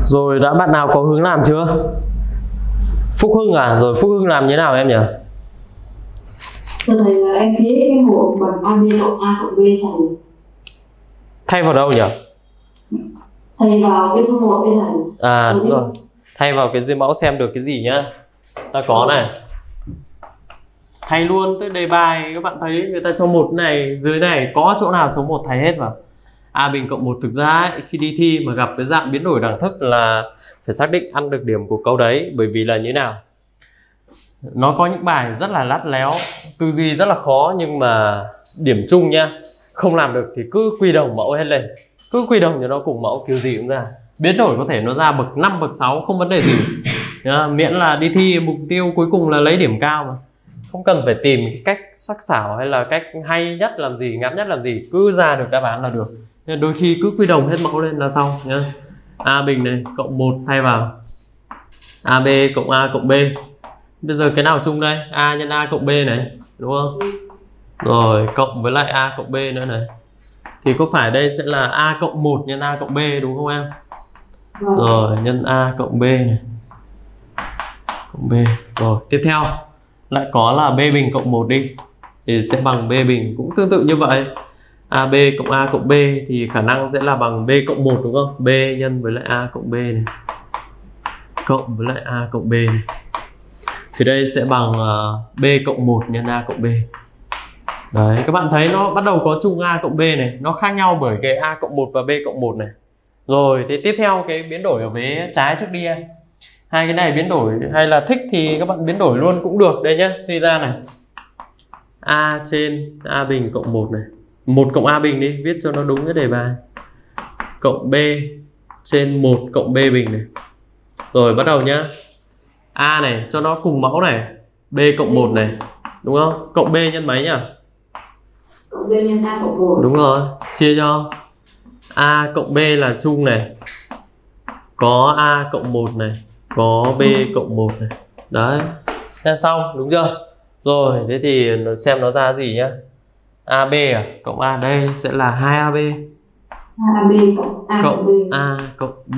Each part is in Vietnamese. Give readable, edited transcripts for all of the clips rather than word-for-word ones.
Rồi đã bạn nào có hướng làm chưa? Phúc Hưng à? Rồi Phúc Hưng làm như nào em nhỉ? Tôi thấy là em viết cái hộp bằng AB cộng A cộng B Thay vào đâu nhỉ? thầy vào cái số 1 đây thầy. À đúng rồi. Thay vào cái dưới mẫu xem được cái gì nhá. Ta có này. Thay luôn tới đề bài, các bạn thấy người ta cho một này, dưới này có chỗ nào số 1 thay hết vào. A bình cộng 1 thực ra ấy, khi đi thi mà gặp cái dạng biến đổi đẳng thức là phải xác định ăn được điểm của câu đấy. Bởi vì là như nào? Nó có những bài rất là lắt léo, tư duy rất là khó, nhưng mà điểm chung nha, không làm được thì cứ quy đồng mẫu hết lên. Cứ quy đồng cho nó cùng mẫu, kiểu gì cũng ra. Biến đổi có thể nó ra bậc 5, bậc 6 không vấn đề gì. Miễn là đi thi mục tiêu cuối cùng là lấy điểm cao mà. Không cần phải tìm cái cách sắc sảo hay là cách hay nhất làm gì, ngắn nhất làm gì, cứ ra được đáp án là được. Nên đôi khi cứ quy đồng hết mẫu lên là xong nhá. A bình này cộng 1 thay vào AB cộng A cộng B. Bây giờ cái nào chung đây? A nhân A cộng B này, đúng không? Rồi cộng với lại A cộng B nữa này. Thì có phải đây sẽ là A cộng 1 nhân A cộng B đúng không em? Rồi nhân A cộng B này, cộng B. Rồi tiếp theo lại có là B bình cộng 1 đi, thì sẽ bằng B bình cũng tương tự như vậy. AB cộng A cộng B thì khả năng sẽ là bằng B cộng 1 đúng không? B nhân với lại A cộng B này, cộng với lại A cộng B này, thì đây sẽ bằng B cộng 1 nhân A cộng B. Đấy, các bạn thấy nó bắt đầu có chung A cộng B này, nó khác nhau bởi cái A cộng 1 và B cộng 1 này. Rồi thì tiếp theo cái biến đổi ở vế trái trước đi em. Hai cái này biến đổi hay là thích thì các bạn biến đổi luôn cũng được. Đây nhá, suy ra này, A trên A bình cộng 1 này, 1 cộng A bình đi, viết cho nó đúng cái đề bài, cộng B trên 1 cộng B bình này. Rồi bắt đầu nhá, A này cho nó cùng mẫu này, B cộng 1 này, đúng không? Cộng B nhân mấy nhỉ? Cộng B nhân A cộng 1. Đúng rồi, chia cho A cộng B là chung này, có A cộng 1 này, có B cộng 1 này. Đấy, thế xong đúng chưa? Rồi thế thì xem nó ra gì nhá. AB à cộng A, đây sẽ là 2AB. AB cộng A cộng B. A cộng B.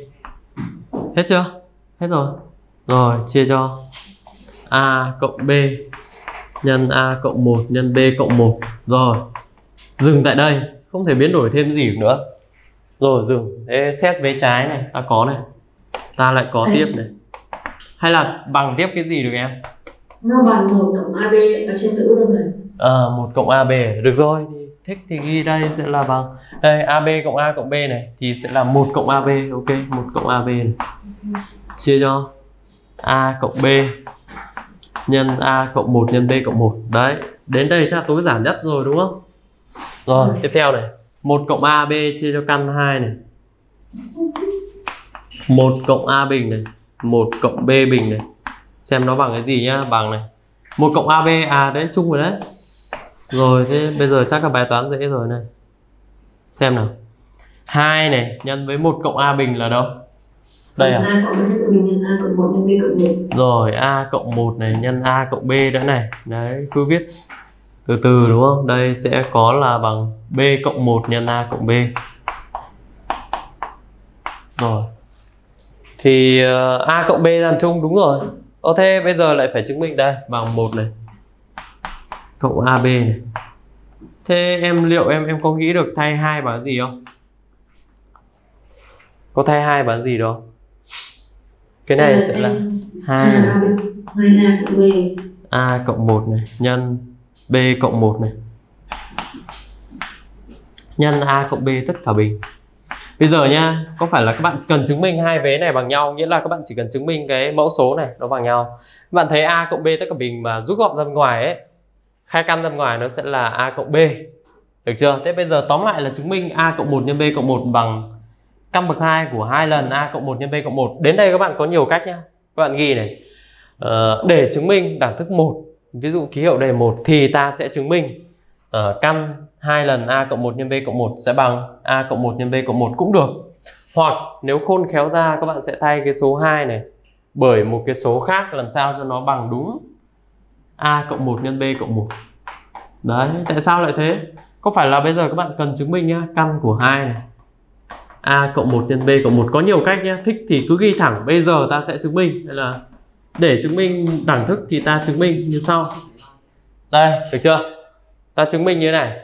Hết chưa? Hết rồi. Rồi chia cho A cộng B nhân A cộng 1 nhân B cộng 1. Rồi dừng tại đây, không thể biến đổi thêm gì nữa. Rồi dừng. Thế xét vế trái này ta có này, ta lại có tiếp này. Hay là bằng tiếp cái gì được em? Nó bằng 1 cộng AB ở trên tử luôn rồi. 1 cộng AB được rồi, thì thích thì ghi đây sẽ là bằng đây AB cộng A cộng B này thì sẽ là 1 cộng AB. Ok, 1 cộng AB này chia cho A cộng B nhân A cộng 1 nhân B cộng 1. Đấy, đến đây chắc tối giản nhất rồi đúng không? Rồi tiếp theo này, 1 cộng AB chia cho căn 2 này, 1 cộng A bình này, 1 cộng B bình này. Xem nó bằng cái gì nhá, bằng này 1 cộng AB, à đấy chung rồi đấy. Rồi thế bây giờ chắc là bài toán dễ rồi này. Xem nào, 2 này nhân với 1 cộng A bình là đâu? Đây à? A cộng B bình nhân A cộng 1 nhân B cộng 1. Rồi A cộng 1 này nhân A cộng B nữa này. Đấy, cứ viết từ từ đúng không? Đây sẽ có là bằng B cộng 1 nhân A cộng B. Rồi thì A cộng B làm chung đúng rồi. Thế bây giờ lại phải chứng minh đây, bằng 1 này cộng AB này. Thế liệu em có nghĩ được thay 2 bằng gì không? Có thay 2 bằng gì đâu? Cái này sẽ là 2 này, 2A cộng B, A cộng 1 này nhân B cộng 1 này nhân A cộng B tất cả bình. Bây giờ nha, có phải là các bạn cần chứng minh hai vế này bằng nhau, nghĩa là các bạn chỉ cần chứng minh cái mẫu số này nó bằng nhau. Các bạn thấy A cộng B tất cả bình mà rút gọn ra ngoài ấy, khai căn ra ngoài nó sẽ là A cộng B. Được chưa? Thế bây giờ tóm lại là chứng minh A cộng 1 nhân B cộng 1 bằng căn bậc 2 của 2 lần A cộng 1 nhân B cộng 1. Đến đây các bạn có nhiều cách nhá. Các bạn ghi này, để chứng minh đẳng thức 1, ví dụ ký hiệu đề 1, thì ta sẽ chứng minh căn 2 lần A cộng 1 nhân B cộng 1 sẽ bằng A cộng 1 nhân B cộng 1 cũng được. Hoặc nếu khôn khéo ra, các bạn sẽ thay cái số 2 này bởi một cái số khác làm sao cho nó bằng đúng A cộng 1 nhân B cộng 1. Đấy, tại sao lại thế? Có phải là bây giờ các bạn cần chứng minh nhá, căn của 2 này, A cộng 1 nhân B cộng 1. Có nhiều cách nhé, thích thì cứ ghi thẳng bây giờ ta sẽ chứng minh, hay là để chứng minh đẳng thức thì ta chứng minh như sau. Đây, được chưa? Ta chứng minh như thế này.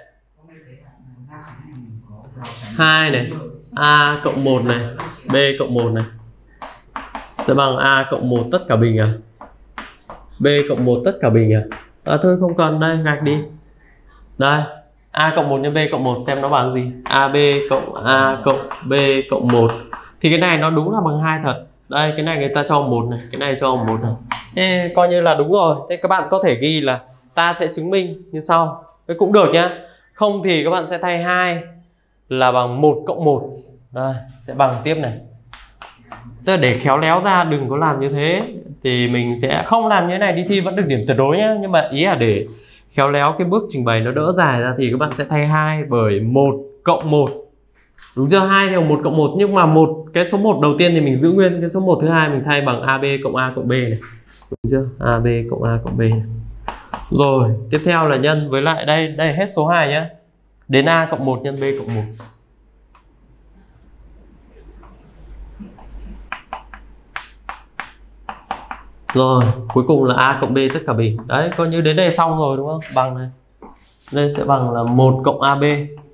2 này, A cộng 1 này, B cộng 1 này sẽ bằng A cộng 1 tất cả bình à? B cộng 1 tất cả bình à? Thôi không cần, đây gạch đi. Đây, A cộng 1 nhân B cộng 1 xem nó bằng gì? AB cộng A cộng B cộng 1. Thì cái này nó đúng là bằng 2 thật. Đây, cái này người ta cho 1 này, cái này cho 1 này. Thế coi như là đúng rồi. Thế các bạn có thể ghi là ta sẽ chứng minh như sau. Cái cũng được nhá. Không thì các bạn sẽ thay 2 là bằng 1 cộng 1. Đây, sẽ bằng tiếp này. Tức là để khéo léo ra, đừng có làm như thế. Thì mình sẽ không làm như thế này, đi thi vẫn được điểm tuyệt đối nhá. Nhưng mà ý là để khéo léo cái bước trình bày nó đỡ dài ra thì các bạn sẽ thay 2 bởi 1 cộng 1. Đúng chưa? 2 thì 1 cộng 1, nhưng mà cái số 1 đầu tiên thì mình giữ nguyên, cái số 1 thứ hai mình thay bằng AB cộng A cộng B này. Đúng chưa? AB cộng A cộng B này. Rồi, tiếp theo là nhân với lại đây hết số 2 nhá. Đến A cộng 1 nhân B cộng 1. Rồi, cuối cùng là A cộng B tất cả bình. Đấy, coi như đến đây xong rồi đúng không? Bằng này. Đây sẽ bằng là 1 cộng AB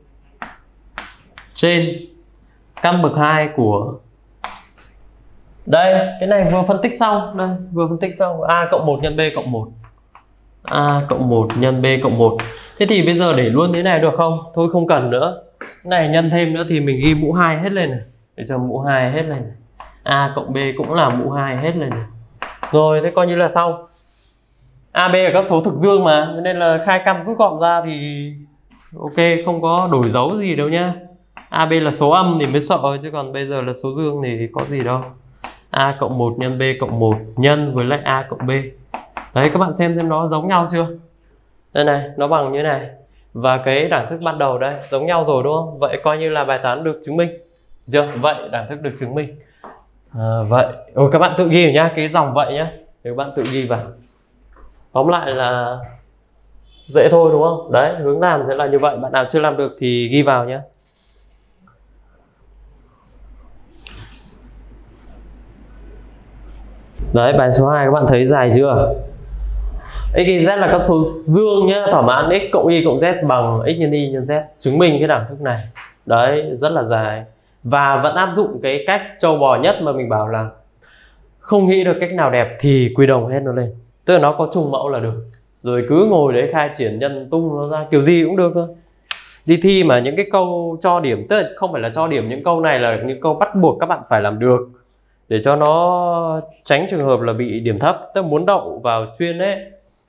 trên căn bậc 2 của đây, cái này vừa phân tích xong. Đây, vừa phân tích xong A cộng 1 nhân B cộng 1. A cộng 1 nhân B cộng 1. Thế thì bây giờ để luôn thế này được không? Thôi không cần nữa. Cái này nhân thêm nữa thì mình ghi mũ 2 hết lên này. Để cho mũ 2 hết lên này. A cộng B cũng là mũ 2 hết lên này. Rồi, thế coi như là xong. AB là các số thực dương mà, nên là khai căn rút gọn ra thì ok, không có đổi dấu gì đâu nhá. AB là số âm thì mới sợ, chứ còn bây giờ là số dương thì có gì đâu. A cộng 1 nhân B cộng 1 nhân với lại A cộng B. Đấy, các bạn xem nó giống nhau chưa? Đây này, nó bằng như này. Và cái đẳng thức ban đầu đây giống nhau rồi đúng không? Vậy coi như là bài toán được chứng minh. Chưa? Vậy đẳng thức được chứng minh. Vậy các bạn tự ghi nhá, cái dòng vậy nhá, các bạn tự ghi vào. Tóm lại là dễ thôi đúng không? Đấy, hướng làm sẽ là như vậy. Bạn nào chưa làm được thì ghi vào nhé. Đấy, bài số 2 các bạn thấy dài chưa? X, Y, Z là các số dương nhé, thỏa mãn x cộng y cộng z bằng x nhân y nhân z. Chứng minh cái đẳng thức này. Đấy, rất là dài. Và vẫn áp dụng cái cách trâu bò nhất mà mình bảo là không nghĩ được cách nào đẹp thì quy đồng hết nó lên. Tức là nó có trùng mẫu là được. Rồi cứ ngồi đấy khai triển nhân tung nó ra kiểu gì cũng được thôi. Đi thi mà những cái câu cho điểm, tức là không phải là cho điểm, những câu này là những câu bắt buộc các bạn phải làm được để cho nó tránh trường hợp là bị điểm thấp. Tức là muốn đậu vào chuyên ấy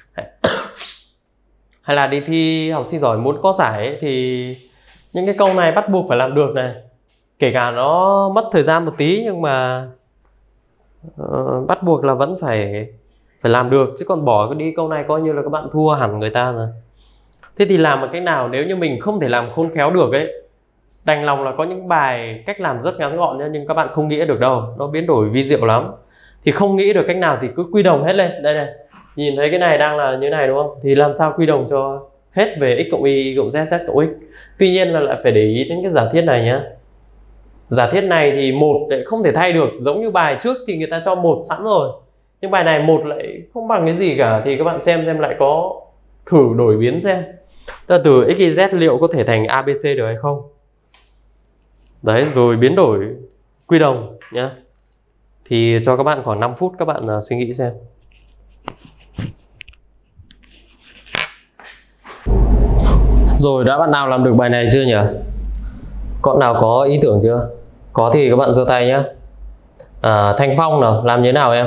hay là đi thi học sinh giỏi muốn có giải ấy, thì những cái câu này bắt buộc phải làm được này. Kể cả nó mất thời gian một tí nhưng mà bắt buộc là vẫn phải làm được, chứ còn bỏ đi câu này coi như là các bạn thua hẳn người ta rồi. Thế thì làm một cách nào nếu như mình không thể làm khôn khéo được ấy, đành lòng là có những bài cách làm rất ngắn gọn nhá, nhưng các bạn không nghĩ được đâu, nó biến đổi vi diệu lắm. Thì không nghĩ được cách nào thì cứ quy đồng hết lên. Đây này, nhìn thấy cái này đang là như này đúng không? Thì làm sao quy đồng cho hết về x cộng y cộng z, z cộng x. Tuy nhiên là lại phải để ý đến cái giả thiết này nhá. Giả thiết này thì một lại không thể thay được, giống như bài trước thì người ta cho một sẵn rồi. Nhưng bài này một lại không bằng cái gì cả, thì các bạn xem lại có thử đổi biến xem. Tức là từ x, y, z liệu có thể thành ABC được hay không. Đấy, rồi biến đổi quy đồng nhá. Thì cho các bạn khoảng 5 phút các bạn suy nghĩ xem. Rồi, đã bạn nào làm được bài này chưa nhỉ? Con nào có ý tưởng chưa? Có thì các bạn giơ tay nhé. Thanh Phong nào, làm như thế nào em?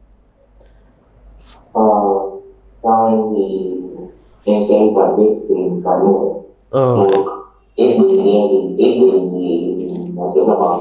Theo em thì em sẽ giải quyết từng cái một. F bình thì nó sẽ là bằng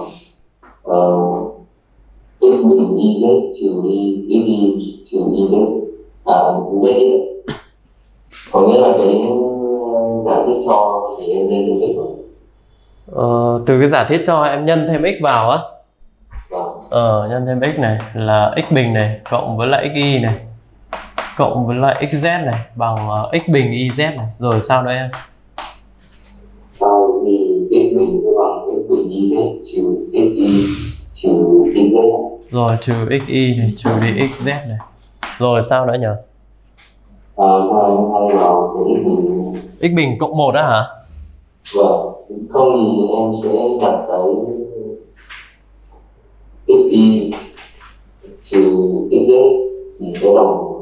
F bình YZ trừ F y trừ YZ Z. Có nghĩa là cái giải thích cho thì em nhân thêm x vào. Từ cái giả thiết cho em nhân thêm x vào á. Nhân thêm x này là x bình này cộng với lại x y này cộng với lại xz này bằng x bình YZ này. Rồi sao nữa em? Sau thì x bình sẽ bằng x bình EZ trừ XY trừ XZ. Rồi trừ XY này trừ đi XZ này. Rồi sao nữa nhỉ? Sau đó em thay vào cái x bình. X bình cộng 1 á hả? Vâng, không thì em sẽ đặt cái XY trừ XZ thì sẽ bằng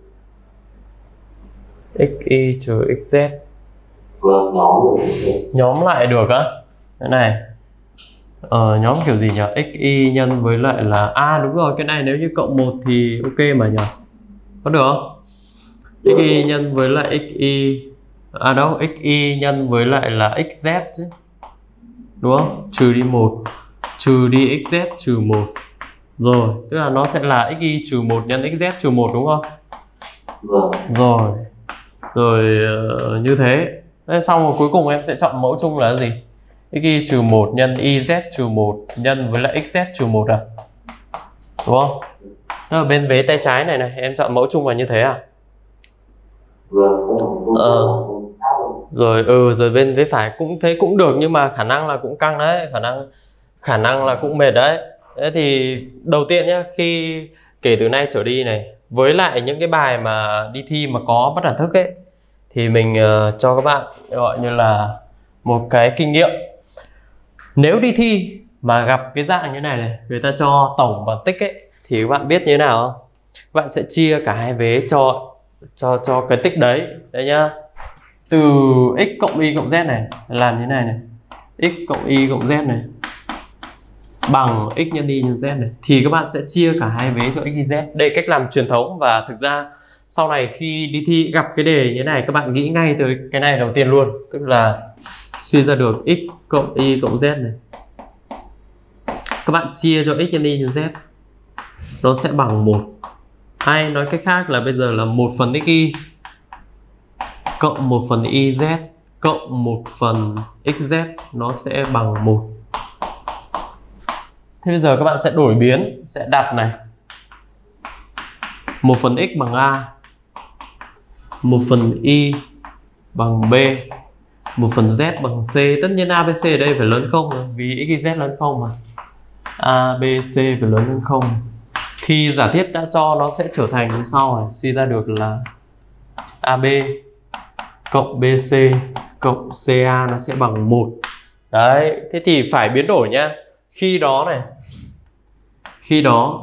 XY trừ XZ. vâng, Nhóm lại được á? Cái này nhóm kiểu gì nhỉ? XY nhân với lại là đúng rồi, cái này nếu như cộng 1 thì ok mà nhỉ? Có được không? XY nhân với lại XY đâu, XY nhân với lại là XZ chứ. Đúng không? Trừ đi 1 trừ đi XZ trừ 1. Rồi, tức là nó sẽ là XY trừ 1 nhân XZ trừ 1 đúng không? Vâng. Rồi như thế. Xong rồi cuối cùng em sẽ chọn mẫu chung là gì? XY trừ 1 nhân YZ trừ 1 nhân với lại XZ trừ 1 à? Đúng không? Ở bên vế tay trái này này, em chọn mẫu chung là như thế à? Vâng. Rồi bên vế phải cũng thế cũng được, nhưng mà khả năng là cũng căng đấy, khả năng là cũng mệt đấy. Thế thì đầu tiên nhá, khi kể từ nay trở đi này, với lại những cái bài mà đi thi mà có bất đẳng thức ấy, thì mình cho các bạn gọi như là một cái kinh nghiệm. Nếu đi thi mà gặp cái dạng như này, người ta cho tổng bằng tích ấy, thì các bạn biết như thế nào không? Các bạn sẽ chia cả hai vế cho cái tích đấy. Đấy nhá. Từ x cộng y cộng z này làm như này này, x cộng y cộng z này bằng x nhân y nhân z này, thì các bạn sẽ chia cả hai vế cho x y z. Đây cách làm truyền thống, và thực ra sau này khi đi thi gặp cái đề như thế này, các bạn nghĩ ngay tới cái này đầu tiên luôn, tức là suy ra được x cộng y cộng z này, các bạn chia cho x nhân y nhân z, nó sẽ bằng 1. Hay nói cách khác là bây giờ là 1 phần xy cộng 1 phần YZ cộng 1 phần XZ nó sẽ bằng 1. Thế bây giờ các bạn sẽ đổi biến, sẽ đặt này 1 phần X bằng A, 1 phần Y bằng B, 1 phần Z bằng C. Tất nhiên A, B, C ở đây phải lớn không rồi, vì X, Y, Z lớn không mà. A, B, C phải lớn hơn không. Thì giả thiết đã cho nó sẽ trở thành như sau này, suy ra được là AB cộng BC cộng CA nó sẽ bằng 1. Đấy, thế thì phải biến đổi nhá. Khi đó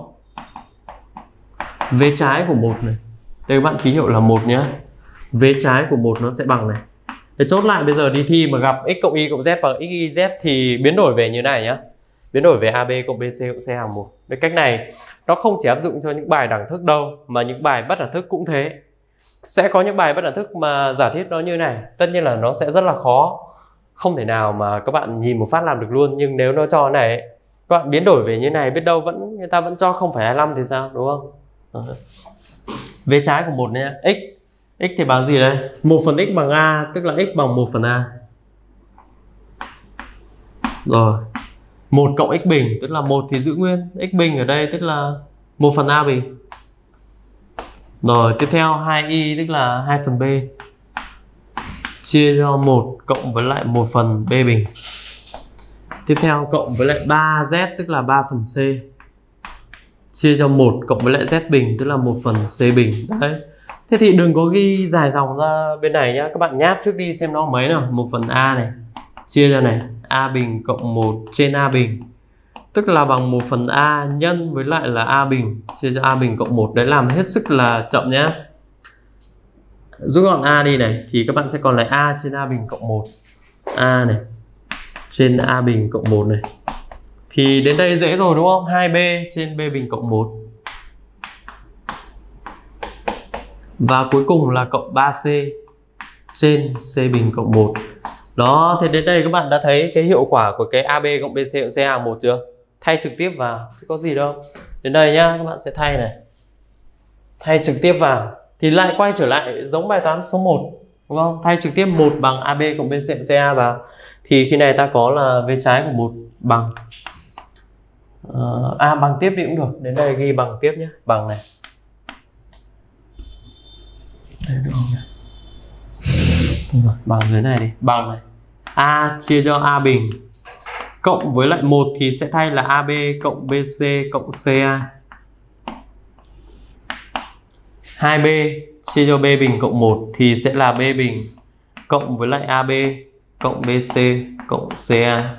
vế trái của 1 này, đây các bạn ký hiệu là 1 nhá. Vế trái của 1 nó sẽ bằng này. Để chốt lại, bây giờ đi thi mà gặp x cộng y cộng z bằng x y z thì biến đổi về như này nhá. Biến đổi về AB cộng BC cộng CA bằng 1. Cái cách này nó không chỉ áp dụng cho những bài đẳng thức đâu, mà những bài bất đẳng thức cũng thế. Sẽ có những bài bất đẳng thức mà giả thiết nó như này, tất nhiên là nó sẽ rất là khó, không thể nào mà các bạn nhìn một phát làm được luôn. Nhưng nếu nó cho này, các bạn biến đổi về như này, biết đâu người ta vẫn cho 0,25 thì sao, đúng không? Vế trái của 1 nhé, x thì bằng gì đây? 1 phần x bằng A, tức là x bằng 1 phần A. Rồi 1 cộng x bình, tức là 1 thì giữ nguyên, x bình ở đây tức là 1 phần A bình. Rồi tiếp theo 2y tức là 2 phần B chia cho 1 cộng với lại 1 phần B bình. Tiếp theo cộng với lại 3z tức là 3 phần C chia cho 1 cộng với lại z bình tức là 1 phần C bình. Đấy. Thế thì đừng có ghi dài dòng ra bên này nhá, các bạn nháp trước đi xem nó mấy nào. 1 phần A này chia cho này A bình cộng 1 trên A bình, tức là bằng 1 phần A nhân với lại là A bình chia cho A bình cộng 1. Đấy, làm hết sức là chậm nhá. Rút gọn A đi này thì các bạn sẽ còn lại A trên A bình cộng 1. A này trên A bình cộng 1 này. Thì đến đây dễ rồi đúng không? 2B trên B bình cộng 1. Và cuối cùng là cộng 3C trên C bình cộng 1. Đó, thế đến đây các bạn đã thấy cái hiệu quả của cái AB cộng BC cộng CA 1 chưa? Thay trực tiếp vào, có gì đâu. Đến đây nhá, các bạn sẽ thay này. Thay trực tiếp vào thì lại quay trở lại giống bài toán số 1, đúng không? Thay trực tiếp 1 bằng AB cộng BC cộng CA vào. Thì khi này ta có là vế trái của 1 bằng bằng tiếp đi cũng được. Đến đây ghi bằng tiếp nhé, bằng này. Đây, được không? Rồi, bằng dưới này đi, bằng này. A chia cho A bình Cộng với lại 1 thì sẽ thay là AB cộng BC cộng CA. 2B chia cho B bình cộng 1 thì sẽ là B bình cộng với lại AB cộng BC cộng CA.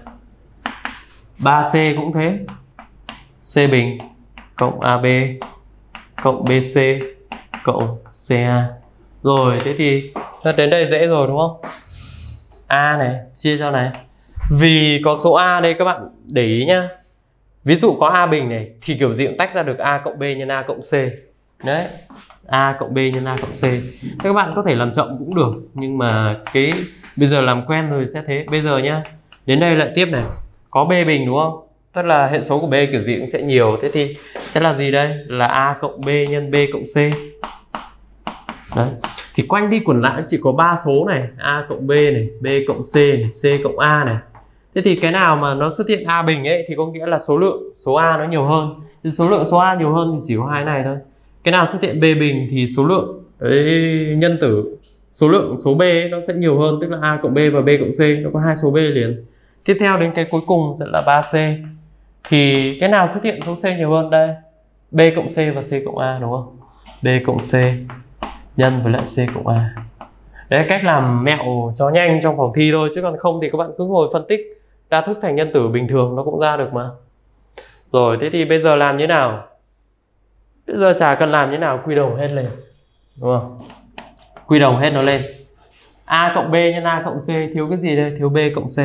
3C cũng thế. C bình cộng AB cộng BC cộng CA. Rồi, thế thì đến đây dễ rồi đúng không? A này chia cho này. Vì có số A đây các bạn để ý nhá. Ví dụ có A bình này thì kiểu gì cũng tách ra được A cộng B nhân A cộng C. Đấy, A cộng B nhân A cộng C. Thế các bạn có thể làm chậm cũng được, nhưng mà cái bây giờ làm quen rồi sẽ thế. Bây giờ nhá, đến đây lại tiếp này. Có B bình đúng không? Tức là hệ số của B kiểu gì cũng sẽ nhiều. Thế thì sẽ là gì đây? Là A cộng B nhân B cộng C. Đấy. Thì quanh đi quẩn lại chỉ có 3 số này, A cộng B này, B cộng C này, C cộng A này. Thế thì cái nào mà nó xuất hiện A bình ấy thì có nghĩa là số lượng số A nó nhiều hơn. Thì số lượng số A nhiều hơn thì chỉ có hai này thôi. Cái nào xuất hiện B bình thì số lượng ấy, nhân tử số lượng số B ấy, nó sẽ nhiều hơn, tức là A cộng B và B cộng C nó có hai số B liền. Tiếp theo đến cái cuối cùng sẽ là 3C. Thì cái nào xuất hiện số C nhiều hơn đây? B cộng C và C cộng A đúng không? B cộng C nhân với lại C cộng A. Đấy là cách làm mẹo cho nhanh trong phòng thi thôi, chứ còn không thì các bạn cứ ngồi phân tích đa thức thành nhân tử bình thường nó cũng ra được mà. Rồi, thế thì bây giờ làm như nào? Bây giờ chả cần làm như nào, quy đồng hết lên đúng không? Quy đồng hết nó lên. A cộng B nhân A cộng C thiếu cái gì đây? Thiếu B cộng C.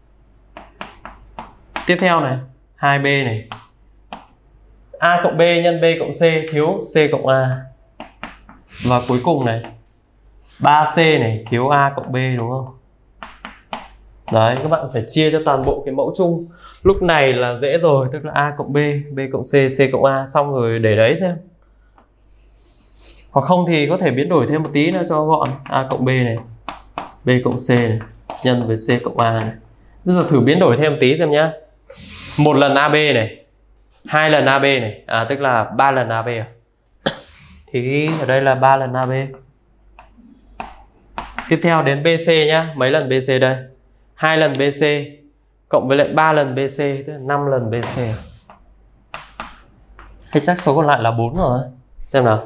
Tiếp theo này, 2B này, A cộng B nhân B cộng C thiếu C cộng A. Và cuối cùng này, 3C này thiếu A cộng B đúng không? Đấy, các bạn phải chia cho toàn bộ cái mẫu chung. Lúc này là dễ rồi, tức là A cộng B, B cộng C, C cộng A, xong rồi để đấy xem. Hoặc không thì có thể biến đổi thêm một tí nữa cho gọn. A cộng B này, B cộng C này, nhân với C cộng A này. Bây giờ thử biến đổi thêm một tí xem nhá. Một lần AB này, 2 lần AB này, tức là 3 lần AB à? Thì ở đây là 3 lần AB. Tiếp theo đến BC nhá, mấy lần BC đây? 2 lần BC cộng với lại 3 lần BC, tức là 5 lần BC. Hay chắc số còn lại là 4 rồi. Xem nào.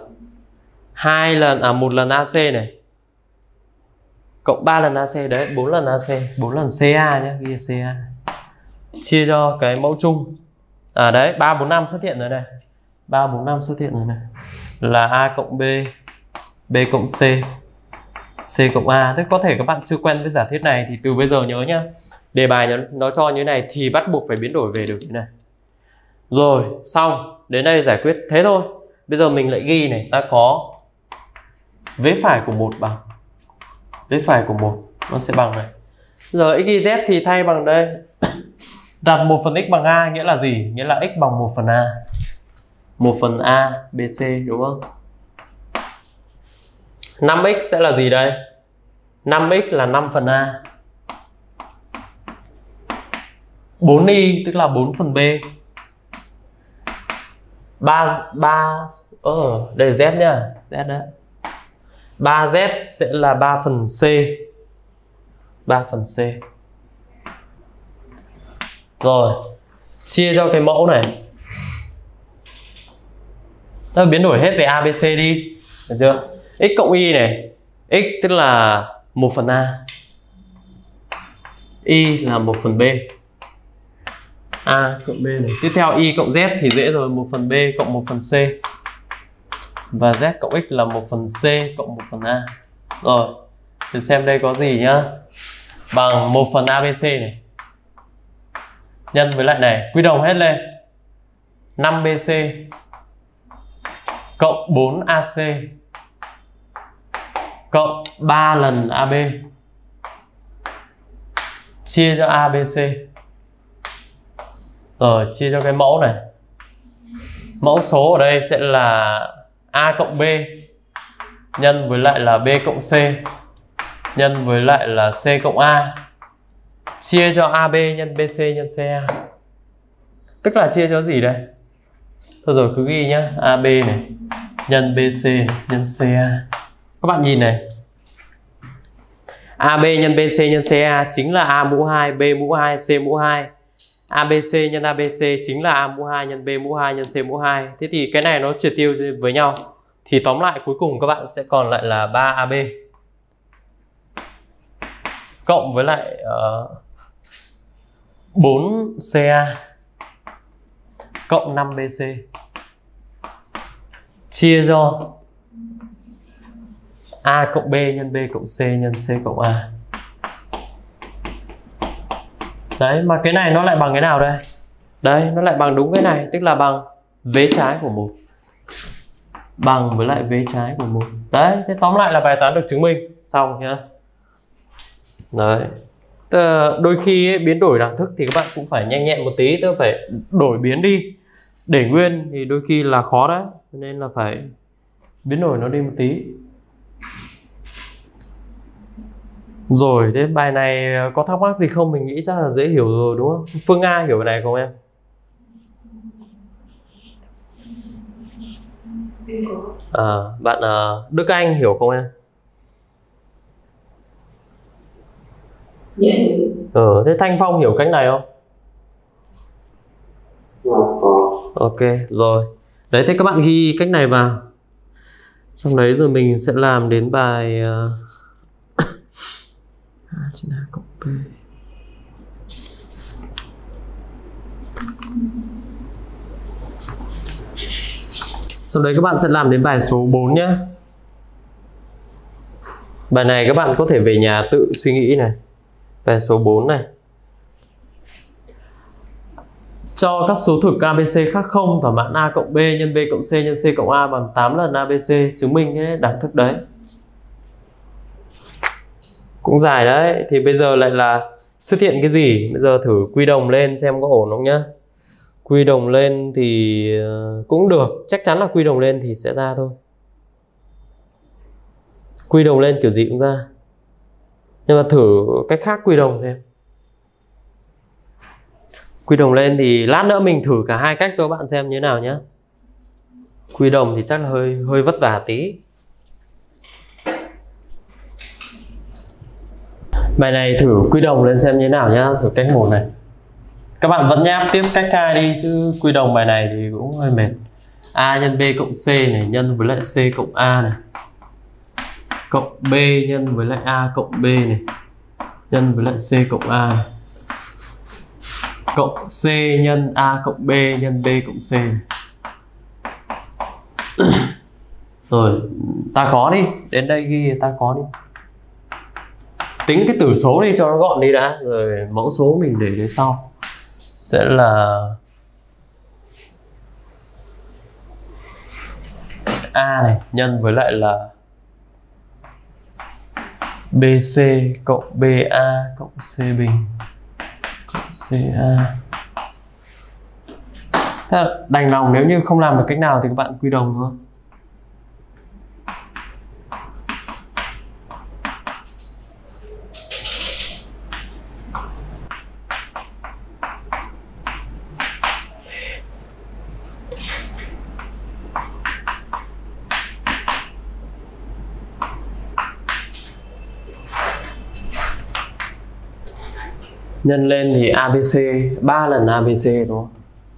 1 lần AC này cộng 3 lần AC, đấy 4 lần AC, 4 lần CA nhé, ghi CA. Chia cho cái mẫu chung. Đấy, 3 4 5 xuất hiện rồi này. 3 4 5 xuất hiện rồi này. Là A cộng B, B cộng C, C cộng A. Tức có thể các bạn chưa quen với giả thiết này thì từ bây giờ nhớ nhá. Đề bài nó cho như thế này thì bắt buộc phải biến đổi về được như này. Rồi, xong, đến đây giải quyết thế thôi. Bây giờ mình lại ghi này, ta có vế phải của 1 bằng vế phải của 1 nó sẽ bằng này. Giờ x y z thì thay bằng đây. Đặt 1 phần x bằng A nghĩa là gì? Nghĩa là x bằng 1 phần A. 1 phần A BC đúng không? 5x sẽ là gì đây? 5x là 5 phần A. 4y tức là 4 phần B. 3 đây là z nhá, z đấy. 3z sẽ là 3 phần C. 3 phần C. Rồi, chia cho cái mẫu này. Ta biến đổi hết về A, B, C đi. Được chưa? X cộng Y này. X tức là 1 phần A. Y là 1 phần B. A cộng B này. Tiếp theo Y cộng Z thì dễ rồi. 1 phần B cộng 1 phần C. Và Z cộng X là 1 phần C cộng 1 phần A. Rồi, thử xem đây có gì nhá. Bằng 1 phần ABC này. Nhân với lại này, quy đồng hết lên. 5BC cộng 4AC cộng 3 lần AB chia cho ABC. Rồi, chia cho cái mẫu này. Mẫu số ở đây sẽ là A cộng B nhân với lại là B cộng C nhân với lại là C cộng A chia cho AB nhân BC nhân CA. Tức là chia cho gì đây? Thôi rồi cứ ghi nhá, AB này nhân BC này, nhân CA. Các bạn nhìn này. AB nhân BC nhân CA chính là A mũ 2, B mũ 2, C mũ 2 ABC nhân ABC chính là A mũ 2 nhân B mũ 2 nhân C mũ 2. Thế thì cái này nó triệt tiêu với nhau. Thì tóm lại cuối cùng các bạn sẽ còn lại là 3AB cộng với lại 4CA cộng 5BC chia cho A cộng B nhân B cộng C nhân C cộng A. Đấy, mà cái này nó lại bằng cái nào đây? Đây, nó lại bằng đúng cái này, tức là bằng vế trái của 1 bằng với lại vế trái của 1. Đấy, thế tóm lại là bài toán được chứng minh. Xong nhá. Đấy. Đôi khi ấy, biến đổi đẳng thức thì các bạn cũng phải nhanh nhẹn một tí, tức phải đổi biến đi. Để nguyên thì đôi khi là khó đấy, nên là phải biến đổi nó đi một tí. Rồi, thế bài này có thắc mắc gì không? Mình nghĩ chắc là dễ hiểu rồi đúng không? Phương A hiểu bài này không em? Bạn Đức Anh hiểu không em? Dạ hiểu. Thế Thanh Phong hiểu cách này không? Ok, rồi. Đấy, thế các bạn ghi cách này vào. Xong đấy rồi mình sẽ làm đến bài A cộng B. Sau đấy các bạn sẽ làm đến bài số 4 nhé. Bài này các bạn có thể về nhà tự suy nghĩ này. Bài số 4 này. Cho các số thực ABC khác 0 thỏa mãn A cộng B nhân B cộng C nhân C cộng A bằng 8 lần ABC, chứng minh cái đẳng thức đấy. Cũng dài đấy. Thì bây giờ lại là xuất hiện cái gì? Bây giờ thử quy đồng lên xem có ổn không nhá. Quy đồng lên thì cũng được, chắc chắn là quy đồng lên thì sẽ ra thôi. Quy đồng lên kiểu gì cũng ra. Nhưng mà thử cách khác quy đồng xem. Quy đồng lên thì lát nữa mình thử cả hai cách cho các bạn xem như thế nào nhé. Quy đồng thì chắc là hơi vất vả tí. Bài này thử quy đồng lên xem như thế nào nhá. Thử cách 1 này. Các bạn vẫn nháp tiếp cách 2 đi, chứ quy đồng bài này thì cũng hơi mệt. A nhân B cộng C này nhân với lại C cộng A này, cộng B nhân với lại A cộng B này nhân với lại C cộng A này, cộng C nhân A cộng B nhân B cộng C này. Rồi, ta có đi, đến đây ghi ta có đi. Tính cái tử số đi cho nó gọn đi đã, rồi mẫu số mình để đến sau. Sẽ là A này nhân với lại là BC cộng BA cộng C bình cộng CA. Thế là đành lòng, nếu như không làm được cách nào thì các bạn quy đồng thôi. Nhân lên thì ABC 3 lần ABC đúng không?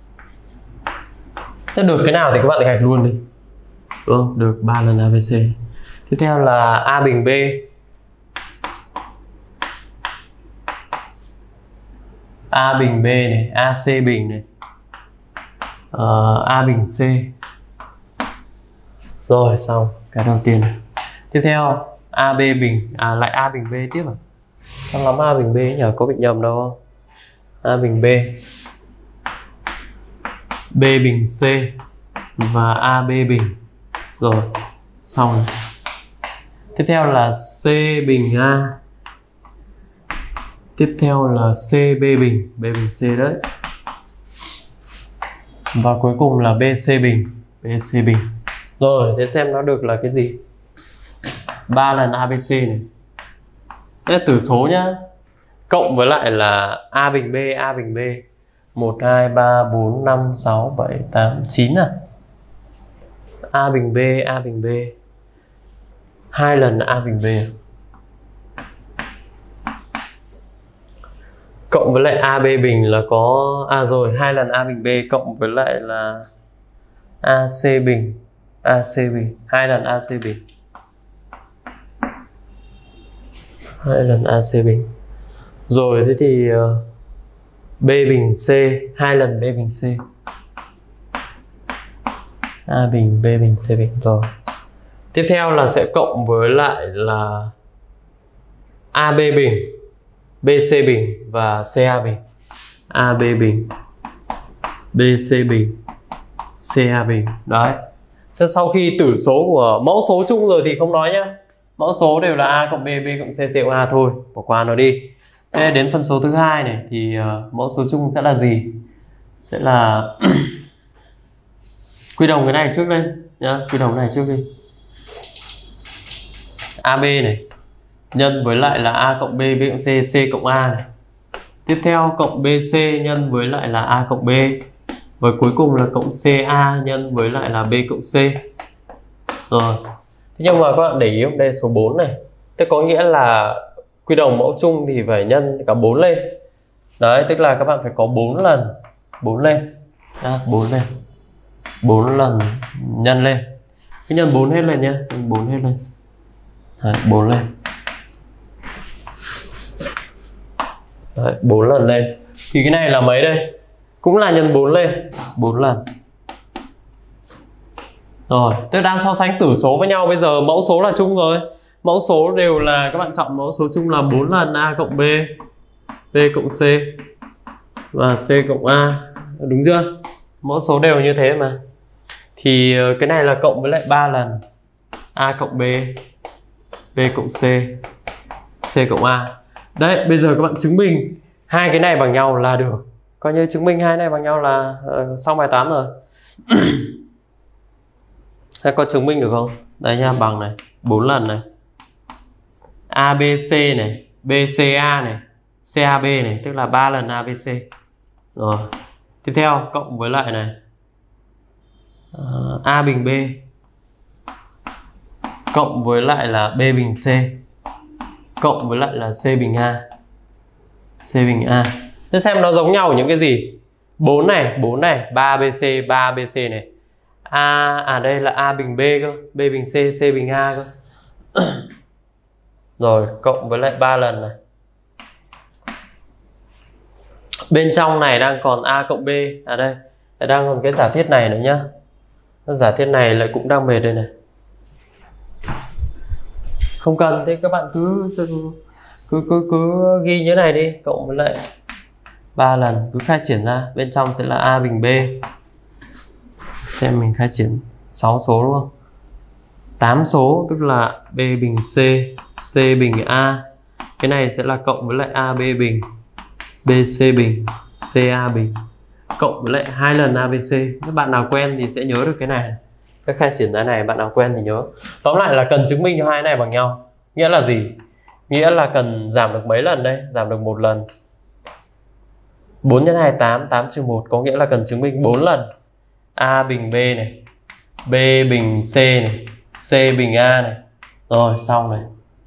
Thế được cái nào thì các bạn gạch luôn đi. Đúng không? Được 3 lần ABC. Tiếp theo là A bình B. A bình B này, AC bình này, A bình C. Rồi xong cái đầu tiên này. Tiếp theo AB bình, lại A bình B tiếp à? Sao lắm A bình B nhỉ? Có bị nhầm đâu không? A bình B, B bình C và AB bình. Rồi, xong. Tiếp theo là C bình A. Tiếp theo là CB bình, B bình C đấy. Và cuối cùng là BC bình, BC bình. Rồi, thế xem nó được là cái gì? 3 lần ABC này. Đây là tử số nhá. Cộng với lại là A bình B, A bình B. 1, 2, 3, 4, 5, 6, 7, 8, 9 à. A bình B, A bình B. 2 lần A bình B. Cộng với với lại AB bình là có rồi 2 lần A bình B cộng với lại là AC bình 2 lần AC bình, 2 lần AC bình. Rồi thế thì B bình C 2 lần B bình C, A bình B bình C bình. Rồi tiếp theo là sẽ cộng với lại là AB bình, BC bình và CA bình. AB bình, BC bình, CA bình. Đấy. Thế sau khi tử số của mẫu số chung rồi thì không nói nhá. Mẫu số đều là A cộng B, B cộng C, C cộng A thôi. Bỏ qua nó đi. Thế đến phân số thứ hai này thì mẫu số chung sẽ là gì? Sẽ là quy đồng cái này trước lên nhá, quy đồng cái này trước đi. AB này nhân với lại là A cộng B, B cộng C, C cộng A này. Tiếp theo cộng BC nhân với lại là A cộng B. Và cuối cùng là cộng CA nhân với lại là B cộng C. Rồi. Thế nhưng mà các bạn để ý đây số 4 này. Thế có nghĩa là quy đồng mẫu chung thì phải nhân cả 4 lên. Đấy, tức là các bạn phải có 4 lần 4 lên. 4 lên. 4 lần nhân lên. Cứ nhân 4 hết lên nhé, 4 hết lên. Đấy, 4 lên. Đấy, 4 lần lên. Thì cái này là mấy đây? Cũng là nhân 4 lên, 4 lần. Rồi, tôi đang so sánh tử số với nhau. Bây giờ mẫu số là chung rồi. Mẫu số đều là các bạn chọn mẫu số chung là 4 lần A cộng B, B cộng C và C cộng A. Đúng chưa? Mẫu số đều như thế mà. Thì cái này là cộng với lại 3 lần A cộng B, B cộng C, C cộng A. Đấy, bây giờ các bạn chứng minh hai cái này bằng nhau là được. Coi như chứng minh hai này bằng nhau là xong bài toán rồi. Thế có chứng minh được không? Đây nha, bằng này, 4 lần này. ABC này, BCA này, CAB này, tức là 3 lần ABC. Rồi. Tiếp theo cộng với lại này. A bình B cộng với lại là B bình C cộng với lại là C bình A. C bình A. Thế xem nó giống nhau ở những cái gì? 4 này, 3ABC, 3ABC này. Đây là A bình B cơ, B bình C, C bình A cơ. Rồi, cộng với lại 3 lần này. Bên trong này đang còn A cộng B. Đây, đang còn cái giả thiết này nữa nhá. Giả thiết này lại cũng đang về đây này. Không cần, thế các bạn cứ ghi như thế này đi, cộng với lại 3 lần, cứ khai triển ra. Bên trong sẽ là A bình B. Xem mình khai triển 6 số đúng không? 8 số, tức là B bình C, C bình A. Cái này sẽ là cộng với lại AB bình, BC bình, CA bình, cộng với lại 2 lần ABC. Các bạn nào quen thì sẽ nhớ được cái này. Cái khai triển ra này bạn nào quen thì nhớ. Tóm lại là cần chứng minh cho hai này bằng nhau. Nghĩa là gì? Nghĩa là cần giảm được mấy lần đây? Giảm được 1 lần. 4 x 2 8, 8 trừ 1 có nghĩa là cần chứng minh 4 lần. A bình B này, B bình C này, C bình A này. Rồi xong này.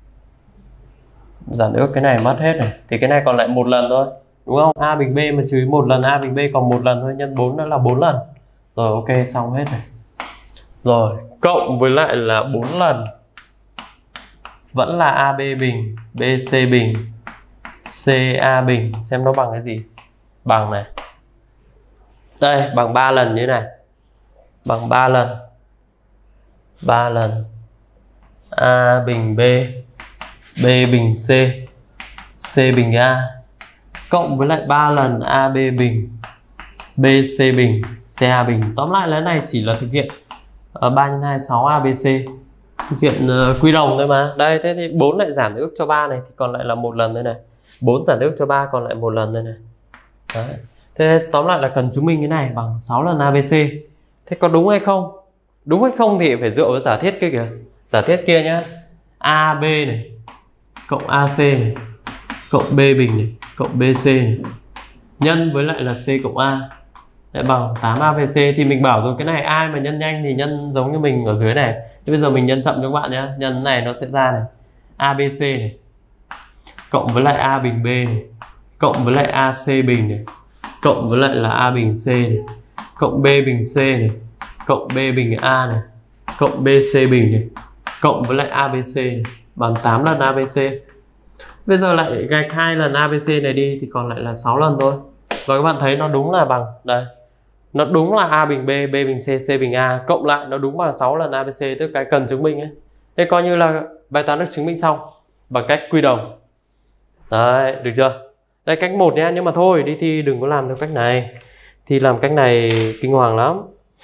Giản ước cái này mất hết này. Thì cái này còn lại 1 lần thôi. Đúng không? A bình B mà trừ 1 lần A bình B còn 1 lần thôi, nhân 4 nữa là 4 lần. Rồi ok, xong hết này. Rồi, cộng với lại là 4 lần. Vẫn là AB bình, BC bình, CA bình. Xem nó bằng cái gì? Bằng này. Đây, bằng 3 lần như thế này. Bằng 3 lần. 3 lần A bình B, B bình C, C bình A. Cộng với lại 3 lần AB bình, BC bình, CA bình. Tóm lại là này chỉ là thực hiện 3 x 2 6 ABC. Thực hiện quy đồng thôi mà. Đây, thế thì 4 lại giảm ước cho 3 này thì còn lại là 1 lần đây này. 4 giảm ước cho 3 còn lại 1 lần đây này. Đấy. Thế tóm lại là cần chứng minh cái này bằng 6 lần ABC. Thế có đúng hay không? Đúng hay không thì phải dựa vào giả thiết kia kìa. Giả thiết kia nhá. AB này cộng AC này cộng B bình này cộng BC này nhân với lại là C cộng A lại bằng 8 ABC. Thì mình bảo rồi, cái này ai mà nhân nhanh thì nhân giống như mình ở dưới này. Thế bây giờ mình nhân chậm cho các bạn nhé. Nhân này nó sẽ ra này ABC này cộng với lại A bình B này cộng với lại AC bình này, cộng với lại là A bình C này, cộng B bình C này, cộng B bình A này, cộng BC bình này, cộng với lại ABC này, bằng 8 lần ABC. Bây giờ lại gạch 2 lần ABC này đi thì còn lại là 6 lần thôi. Và các bạn thấy nó đúng là bằng đây. Nó đúng là A bình B, B bình C, C bình A, cộng lại nó đúng bằng 6 lần ABC, tức cái cần chứng minh ấy. Thế coi như là bài toán được chứng minh xong bằng cách quy đồng. Đấy, được chưa? Đây cách 1 nha, nhưng mà thôi đi thi đừng có làm theo cách này. Thì làm cách này kinh hoàng lắm.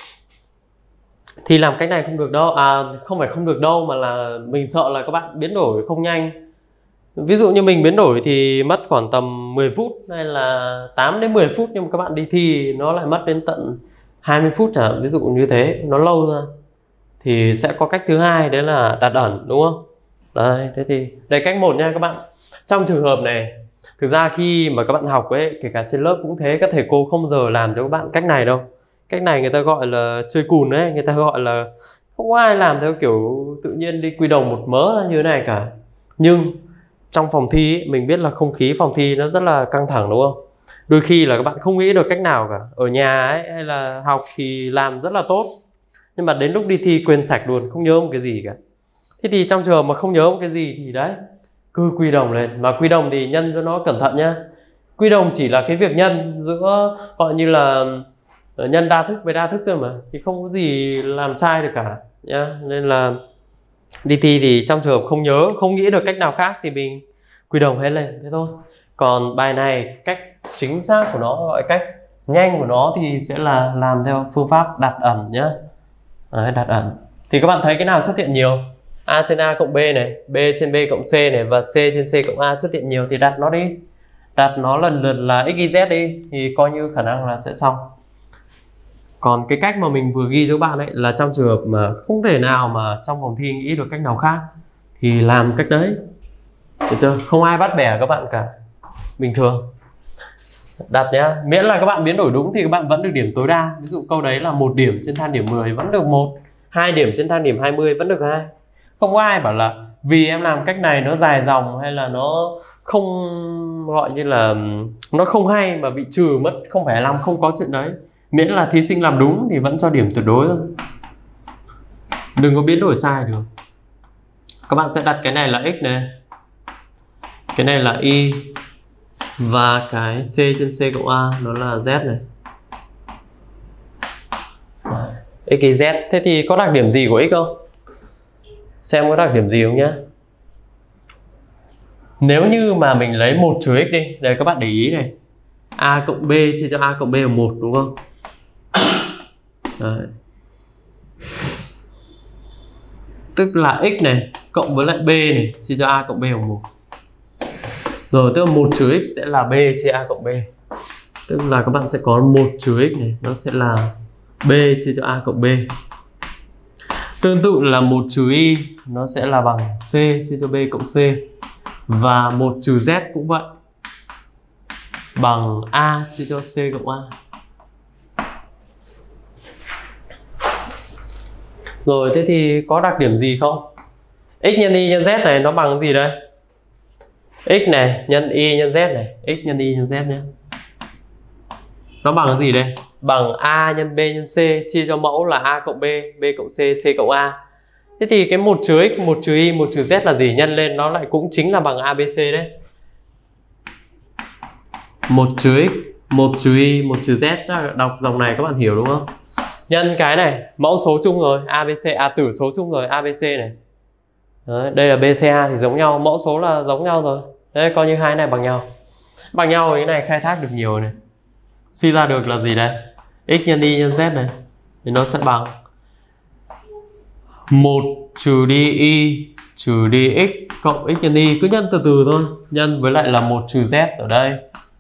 Thì làm cách này không được đâu, không phải không được đâu, mà là mình sợ là các bạn biến đổi không nhanh. Ví dụ như mình biến đổi thì mất khoảng tầm 10 phút hay là 8 đến 10 phút, nhưng mà các bạn đi thi nó lại mất đến tận 20 phút chẳng hạn, ví dụ như thế, nó lâu ra. Thì sẽ có cách thứ hai, đấy là đặt ẩn, đúng không? Đây, thế thì đây cách 1 nha các bạn. Trong trường hợp này, thực ra khi mà các bạn học ấy, kể cả trên lớp cũng thế, các thầy cô không bao giờ làm cho các bạn cách này đâu. Cách này người ta gọi là chơi cùn đấy, người ta gọi là không có ai làm theo kiểu tự nhiên đi quy đồng một mớ như thế này cả. Nhưng trong phòng thi ấy, mình biết là không khí phòng thi nó rất là căng thẳng, đúng không? Đôi khi là các bạn không nghĩ được cách nào cả. Ở nhà ấy hay là học thì làm rất là tốt, nhưng mà đến lúc đi thi quên sạch luôn, không nhớ một cái gì cả. Thế thì trong trường mà không nhớ một cái gì thì đấy, cứ quy đồng lên. Mà quy đồng thì nhân cho nó cẩn thận nhá. Quy đồng chỉ là cái việc nhân giữa gọi như là nhân đa thức với đa thức thôi mà, thì không có gì làm sai được cả nhá. Nên là đi thi thì trong trường hợp không nhớ, không nghĩ được cách nào khác thì mình quy đồng hết lên, thế thôi. Còn bài này cách chính xác của nó, gọi cách nhanh của nó thì sẽ là làm theo phương pháp đặt ẩn nhá. Đấy, đặt ẩn thì các bạn thấy cái nào xuất hiện nhiều? A trên A cộng B này, B trên B cộng C này, và C trên C cộng A xuất hiện nhiều thì đặt nó đi. Đặt nó lần lượt là x, y, z đi, thì coi như khả năng là sẽ xong. Còn cái cách mà mình vừa ghi cho các bạn ấy là trong trường hợp mà không thể nào mà trong phòng thi nghĩ được cách nào khác thì làm cách đấy, được chưa? Không ai bắt bẻ các bạn cả, bình thường. Đặt nhá, miễn là các bạn biến đổi đúng thì các bạn vẫn được điểm tối đa. Ví dụ câu đấy là 1 điểm trên thang điểm 10 vẫn được 1, 2 điểm trên thang điểm 20 vẫn được 2. Không có ai bảo là vì em làm cách này nó dài dòng hay là nó không, gọi như là nó không hay mà bị trừ mất 0,25, không có chuyện đấy. Miễn là thí sinh làm đúng thì vẫn cho điểm tuyệt đối thôi, đừng có biến đổi sai được. Các bạn sẽ đặt cái này là x này, cái này là y, và cái c trên c cộng a nó là z này, x, y, z. Thế thì có đặc điểm gì của x không? Xem có đặc điểm gì không nhá. Nếu như mà mình lấy 1 trừ x đi, đây các bạn để ý này, a cộng b chia cho a cộng b là 1, đúng không? Đấy. Tức là x này cộng với lại b này chia cho a cộng b bằng 1. Rồi tức là 1 trừ x sẽ là b chia a cộng b. Tức là các bạn sẽ có 1 trừ x này, nó sẽ là b chia cho a cộng b. Tương tự là 1 trừ y nó sẽ là bằng c chia cho b cộng c. Và 1 trừ z cũng vậy, bằng a chia cho c cộng a. Rồi thế thì có đặc điểm gì không? X nhân y nhân z này nó bằng gì đây? X này nhân y nhân z này, x nhân y nhân z nhé. Nó bằng gì đây? Bằng a nhân b nhân c chia cho mẫu là a cộng b, b cộng c, c cộng a. Thế thì cái 1 trừ x, 1 trừ y, 1 trừ z là gì? Nhân lên nó lại cũng chính là bằng abc đấy. 1 trừ x, 1 trừ y, 1 trừ z, chắc đọc dòng này các bạn hiểu đúng không? Nhân cái này, mẫu số chung rồi, abc, tử số chung rồi, abc này. Đấy, đây là bca thì giống nhau, mẫu số là giống nhau rồi. Đấy, coi như hai này bằng nhau. Bằng nhau cái này khai thác được nhiều này. Suy ra được là gì đây? X nhân y nhân z này thì nó sẽ bằng 1 trừ đi y trừ đi x cộng x nhân y, cứ nhân từ từ thôi. Nhân với lại là 1 trừ z ở đây.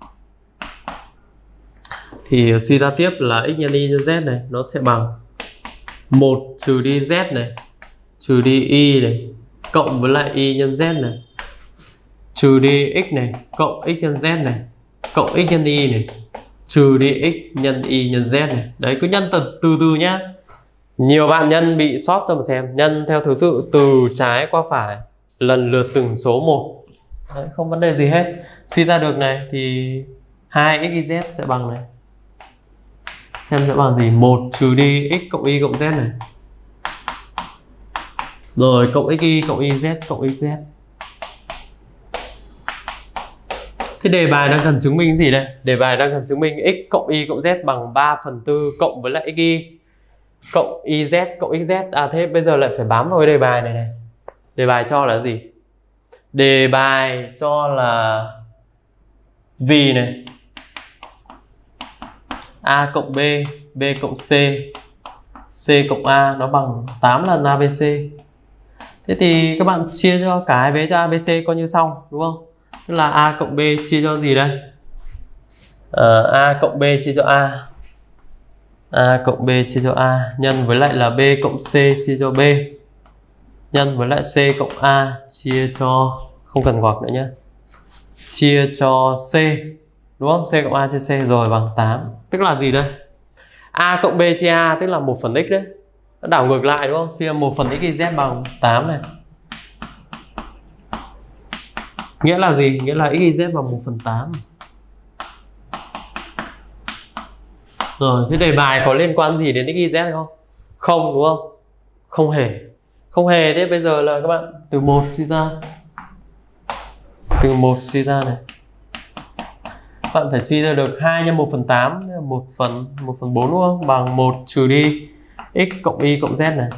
Thì suy ra tiếp là x nhân y nhân z này nó sẽ bằng 1 trừ đi z này trừ đi y này cộng với lại y nhân z này trừ đi x này cộng x nhân z này cộng x nhân y này trừ đi x nhân y nhân z này. Đấy, cứ nhân từ từ nhá. Nhiều bạn nhân bị sót cho mà xem. Nhân theo thứ tự từ trái qua phải lần lượt từng số một. Đấy, không vấn đề gì hết. Suy ra được này thì 2x y z sẽ bằng này. Xem sẽ bằng gì? 1 trừ đi x cộng y cộng z này. Rồi cộng xy cộng z cộng xz. Thế đề bài đang cần chứng minh gì đây? Đề bài đang cần chứng minh x cộng y cộng z bằng 3/4 cộng với lại xy cộng iz cộng xz. À thế bây giờ lại phải bám vào cái đề bài này này. Đề bài cho là gì? Đề bài cho là vì này a cộng b, b cộng c, c cộng a nó bằng 8 lần abc. Thế thì các bạn chia cho cả hai vế cho abc coi như sau, đúng không? Tức là a cộng b chia cho gì đây? A cộng b chia cho a cộng b chia cho a nhân với lại là b cộng c chia cho b nhân với lại c cộng a chia cho, không cần ngoặc nữa nhé, chia cho c, đúng không? C cộng a chia c rồi bằng 8. Tức là gì đây? A cộng b chia a tức là 1 phần x đấy. Nó đảo ngược lại đúng không? Chia 1 phần x y z bằng 8 này. Nghĩa là gì? Nghĩa là x y z bằng 1/8. Rồi, thế đề bài có liên quan gì đến x y z không? Không, đúng không? Không hề. Không hề. Thế bây giờ là các bạn từ 1 suy ra. Từ 1 suy ra này. Bạn phải suy ra được 2 nhân 1/8, 1/4 đúng không? Bằng 1 trừ đi x cộng y cộng z này.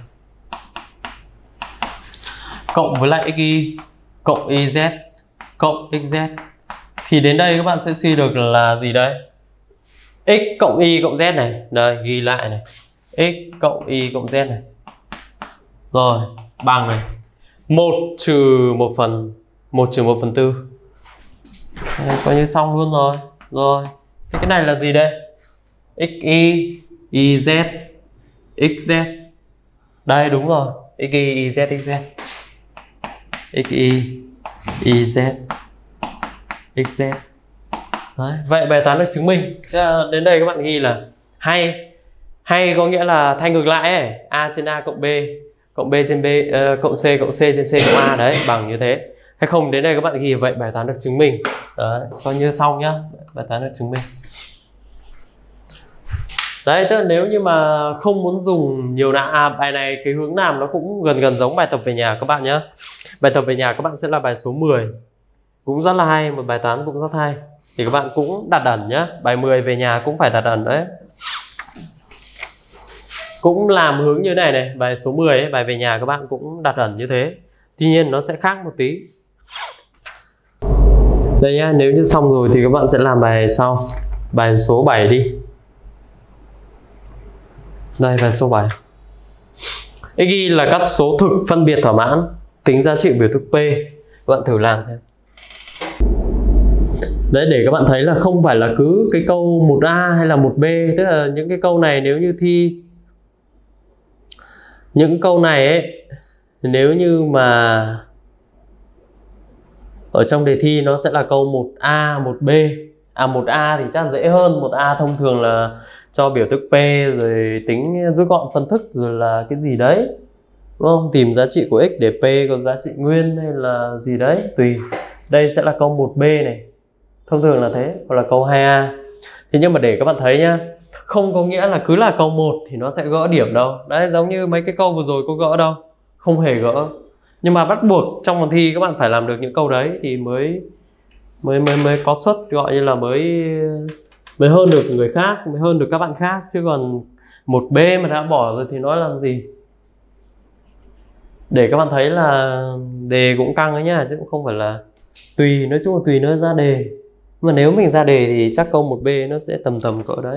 Cộng với lại xy cộng iz cộng xz. Thì đến đây các bạn sẽ suy được là gì đây? X cộng y cộng z này. Đây, ghi lại này. X cộng y cộng z này. Rồi, bằng này 1 trừ 1/4. Đây, coi như xong luôn rồi. Rồi, thế cái này là gì đây? Xy, iz, xz. Đây đúng rồi, xy, iz, xz. Xy, iz, xz. Đấy, vậy bài toán được chứng minh. Đến đây các bạn ghi là hay có nghĩa là thay ngược lại ấy. A trên A cộng B cộng B trên B cộng C trên C cộng A đấy bằng như thế. Hay không, đến đây các bạn ghi vậy bài toán được chứng minh. Đấy, coi như xong nhá. Bài toán được chứng minh. Đấy, tức là nếu như mà không muốn dùng nhiều bài này cái hướng làm nó cũng gần giống bài tập về nhà các bạn nhé. Bài tập về nhà các bạn sẽ là bài số 10. Cũng rất là hay, một bài toán cũng rất hay. Thì các bạn cũng đặt ẩn nhé. Bài 10 về nhà cũng phải đặt ẩn đấy. Cũng làm hướng như này này. Bài số 10 ấy, bài về nhà các bạn cũng đặt ẩn như thế. Tuy nhiên nó sẽ khác một tí. Đây nhá, nếu như xong rồi thì các bạn sẽ làm bài sau. Bài số 7 đi. Đây, bài số 7. Xy là các số thực phân biệt thỏa mãn, tính giá trị biểu thức P. Các bạn thử làm xem. Đấy, để các bạn thấy là không phải là cứ cái câu 1A hay là 1B. Tức là những cái câu này nếu như thi, những câu này ấy, nếu như mà ở trong đề thi nó sẽ là câu 1A, 1B. 1A thì chắc dễ hơn. 1A thông thường là cho biểu thức P rồi tính rút gọn phân thức rồi là cái gì đấy, đúng không? Tìm giá trị của x để P có giá trị nguyên hay là gì đấy tùy. Đây sẽ là câu 1B này, thông thường là thế, hoặc là câu 2A. Thế nhưng mà để các bạn thấy nhá, không có nghĩa là cứ là câu 1 thì nó sẽ gỡ điểm đâu. Đấy, giống như mấy cái câu vừa rồi có gỡ đâu, không hề gỡ. Nhưng mà bắt buộc trong phần thi các bạn phải làm được những câu đấy thì mới có suất, gọi như là mới hơn được người khác, mới hơn được các bạn khác. Chứ còn 1B mà đã bỏ rồi thì nói làm gì. Để các bạn thấy là đề cũng căng ấy nhá, chứ cũng không phải là tùy, nói chung là tùy nơi ra đề. Mà nếu mình ra đề thì chắc câu 1B nó sẽ tầm cỡ đấy.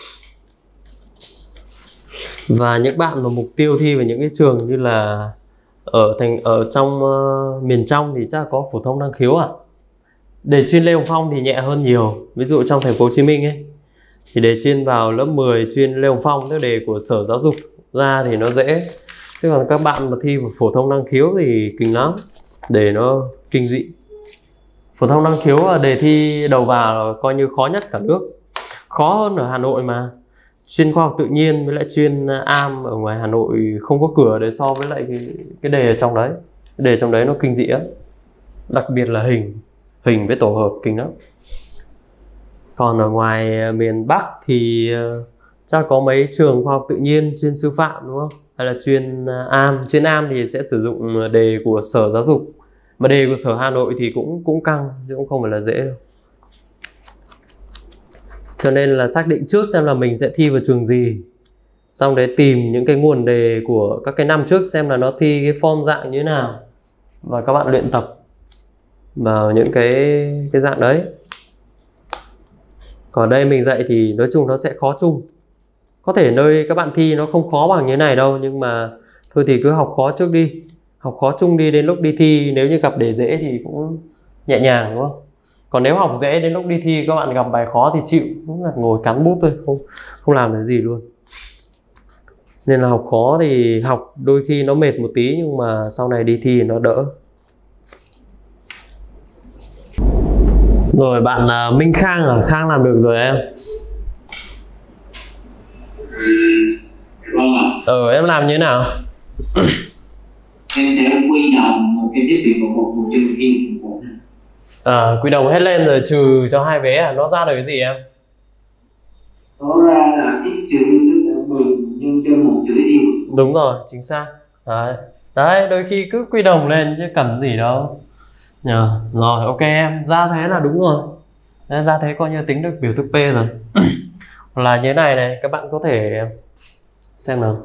Và những bạn mà mục tiêu thi vào những cái trường như là ở trong miền trong thì chắc có phổ thông năng khiếu Đề chuyên Lê Hồng Phong thì nhẹ hơn nhiều. Ví dụ trong thành phố Hồ Chí Minh ấy thì đề chuyên vào lớp 10 chuyên Lê Hồng Phong, tức đề của Sở Giáo dục ra thì nó dễ. Chứ còn các bạn mà thi vào phổ thông năng khiếu thì kinh lắm, đề nó kinh dị. Phổ thông năng khiếu là đề thi đầu vào là coi như khó nhất cả nước, khó hơn ở Hà Nội mà. Chuyên khoa học tự nhiên với lại chuyên AM ở ngoài Hà Nội không có cửa để so với lại cái đề ở trong đấy. Cái đề trong đấy nó kinh dị lắm. Đặc biệt là hình với tổ hợp kinh lắm. Còn ở ngoài miền Bắc thì chắc có mấy trường khoa học tự nhiên chuyên sư phạm đúng không? Hay là chuyên am thì sẽ sử dụng đề của Sở Giáo dục. Mà đề của Sở Hà Nội thì cũng căng chứ cũng không phải là dễ đâu. Cho nên là xác định trước xem là mình sẽ thi vào trường gì, xong đấy tìm những cái nguồn đề của các cái năm trước xem là nó thi cái form dạng như thế nào, và các bạn luyện tập vào những cái dạng đấy. Còn đây mình dạy thì nói chung nó sẽ khó chung. Có thể nơi các bạn thi nó không khó bằng như thế này đâu, nhưng mà thôi thì cứ học khó trước đi, học khó chung đi, đến lúc đi thi nếu như gặp đề dễ thì cũng nhẹ nhàng đúng không? Còn nếu học dễ đến lúc đi thi các bạn gặp bài khó thì chịu, cũng là ngồi cắn bút thôi, không làm được gì luôn. Nên là học khó thì học đôi khi nó mệt một tí, nhưng mà sau này đi thi nó đỡ. Rồi bạn Minh Khang à? Khang làm được rồi em? Vâng ạ. Em làm như thế nào? Em sẽ quy đồng một cái thiết bị một trừ yên một. Quy đồng hết lên rồi trừ cho 2 vế à? Nó ra được cái gì em? Nó ra là x trừ tức là 10 nhân cho một chữ yên. Đúng rồi, chính xác. Đấy, đôi khi cứ quy đồng lên chứ cần gì đâu. Rồi, ok em, ra thế là đúng rồi. Đấy, ra thế coi như tính được biểu thức P rồi. Là như thế này này, các bạn có thể xem nào.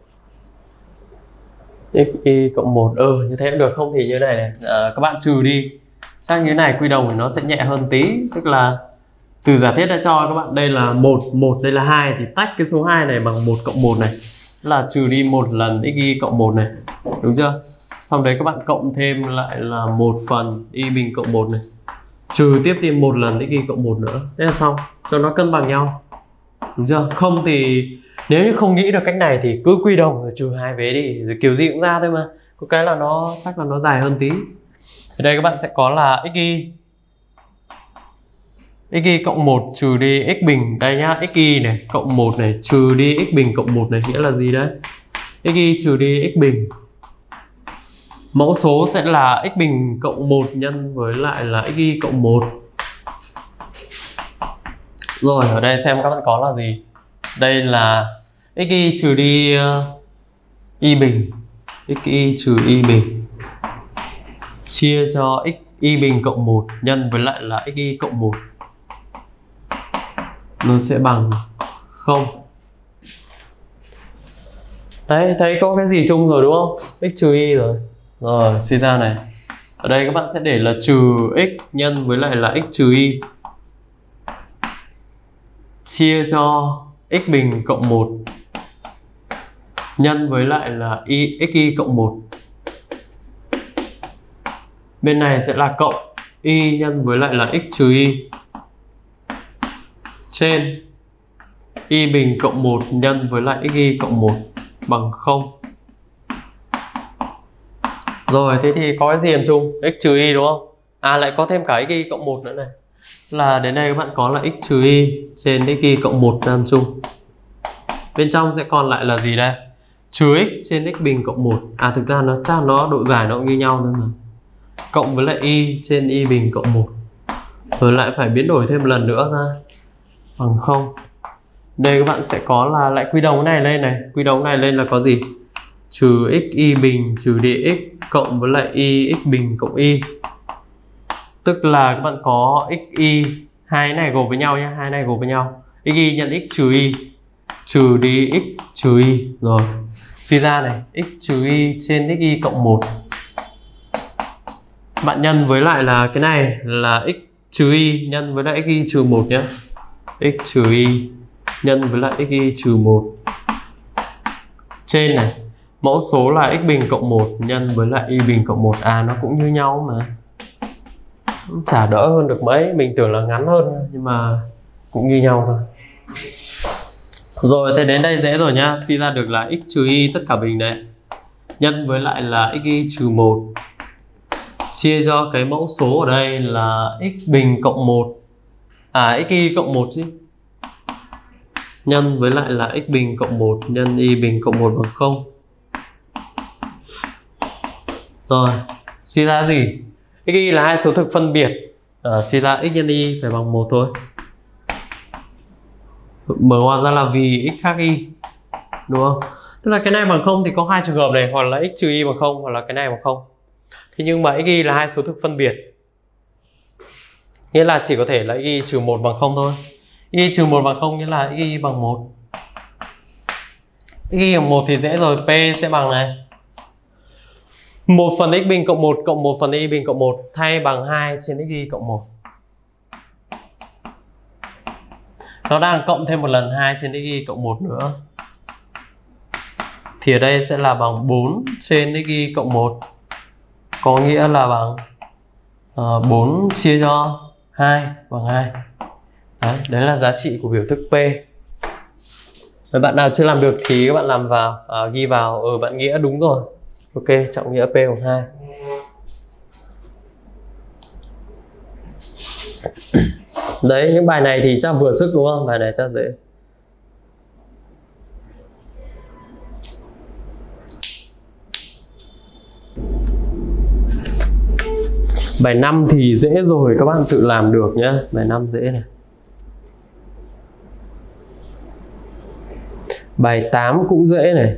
X y cộng 1, như thế cũng được, không thì như thế này này. Các bạn trừ đi. Sang như thế này quy đồng thì nó sẽ nhẹ hơn tí. Tức là từ giả thiết đã cho các bạn đây là 1, đây là 2, thì tách cái số 2 này bằng 1 cộng 1 này, là trừ đi 1 lần x y cộng 1 này, đúng chưa? Xong đấy các bạn cộng thêm lại là 1 phần y bình cộng 1 này, trừ tiếp đi 1 lần x y cộng 1 nữa. Thế là xong, cho nó cân bằng nhau, đúng chưa? Không thì nếu như không nghĩ được cách này thì cứ quy đồng rồi trừ 2 vế đi, rồi kiểu gì cũng ra thôi mà. Có cái là nó chắc là nó dài hơn tí. Ở đây các bạn sẽ có là x y cộng 1 trừ đi x bình, đây nhá, x y này cộng 1 này trừ đi x bình cộng 1 này, nghĩa là gì đấy? X y trừ đi x bình, mẫu số sẽ là x bình cộng 1 nhân với lại là x y cộng 1. Rồi ở đây xem các bạn có là gì. Đây là x y trừ đi y bình, x y trừ y bình chia cho x y bình cộng 1 nhân với lại là x y cộng 1, nó sẽ bằng 0. Đấy, thấy có cái gì chung rồi đúng không? X trừ y rồi. Rồi, suy ra này. Ở đây các bạn sẽ để là trừ x nhân với lại là x trừ y chia cho x bình cộng 1 nhân với lại là x y cộng 1. Bên này sẽ là cộng y nhân với lại là x trừ y trên y bình cộng 1 nhân với lại x y cộng 1 bằng 0. Rồi, thế thì có cái gì làm chung? X trừ y đúng không? Lại có thêm cả x y cộng 1 nữa này. Là đến đây các bạn có là x trừ y trên x y cộng 1 làm chung. Bên trong sẽ còn lại là gì đây? Trừ x trên x bình cộng 1. Thực ra nó chắc nó độ dài nó cũng như nhau thôi mà. Cộng với lại y trên y bình cộng 1. Rồi lại phải biến đổi thêm lần nữa ra bằng 0. Đây các bạn sẽ có là lại quy đồng cái này lên này. Quy đồng cái này lên là có gì? Trừ x y bình trừ dx cộng với lại y x bình cộng y. Tức là các bạn có x y, hai cái này gộp với nhau nhé, hai này gộp với nhau. X y nhân x trừ y trừ dx trừ y. Rồi, suy ra này, x trừ y trên x y cộng 1. Bạn nhân với lại là cái này là x trừ y nhân với lại x y trừ 1 nhé. X trừ y nhân với lại x y trừ 1 trên này, mẫu số là x bình cộng 1 nhân với lại y bình cộng 1. Nó cũng như nhau mà, cũng chả đỡ hơn được mấy. Mình tưởng là ngắn hơn nhưng mà cũng như nhau thôi. Rồi, thế đến đây dễ rồi nhá. Suy ra được là x trừ y tất cả bình này nhân với lại là x y trừ 1 chia cho cái mẫu số ở đây là x bình cộng 1 x y cộng 1 chứ, nhân với lại là x bình cộng 1 nhân y bình cộng 1 bằng 0. Rồi, suy ra gì? X Y là hai số thực phân biệt, suy ra x nhân y phải bằng 1 thôi. Mở ngoặc ra là vì x khác y, đúng không? Tức là cái này bằng 0 thì có hai trường hợp này, hoặc là x trừ y bằng 0 hoặc là cái này bằng 0. Thế nhưng mà x y là hai số thực phân biệt, nghĩa là chỉ có thể là y trừ 1 bằng 0 thôi. Y trừ 1 bằng 0 nghĩa là y bằng 1. Y bằng 1 thì dễ rồi, P sẽ bằng này 1 phần x bình cộng 1 cộng 1 phần y bình cộng 1 thay bằng 2 trên x y cộng 1. Nó đang cộng thêm một lần 2 trên x y cộng 1 nữa. Thì ở đây sẽ là bằng 4 trên x y cộng 1. Có nghĩa là bằng 4 chia cho 2 bằng 2. Đấy là giá trị của biểu thức P. Nếu bạn nào chưa làm được thì các bạn làm vào, ghi vào, bạn nghĩa đúng rồi. Ok, trọng nghĩa P bằng 2. Đấy, những bài này thì chắc vừa sức đúng không? Bài này chắc dễ. Bài 5 thì dễ rồi, các bạn tự làm được nhé. Bài 5 dễ này. Bài 8 cũng dễ này.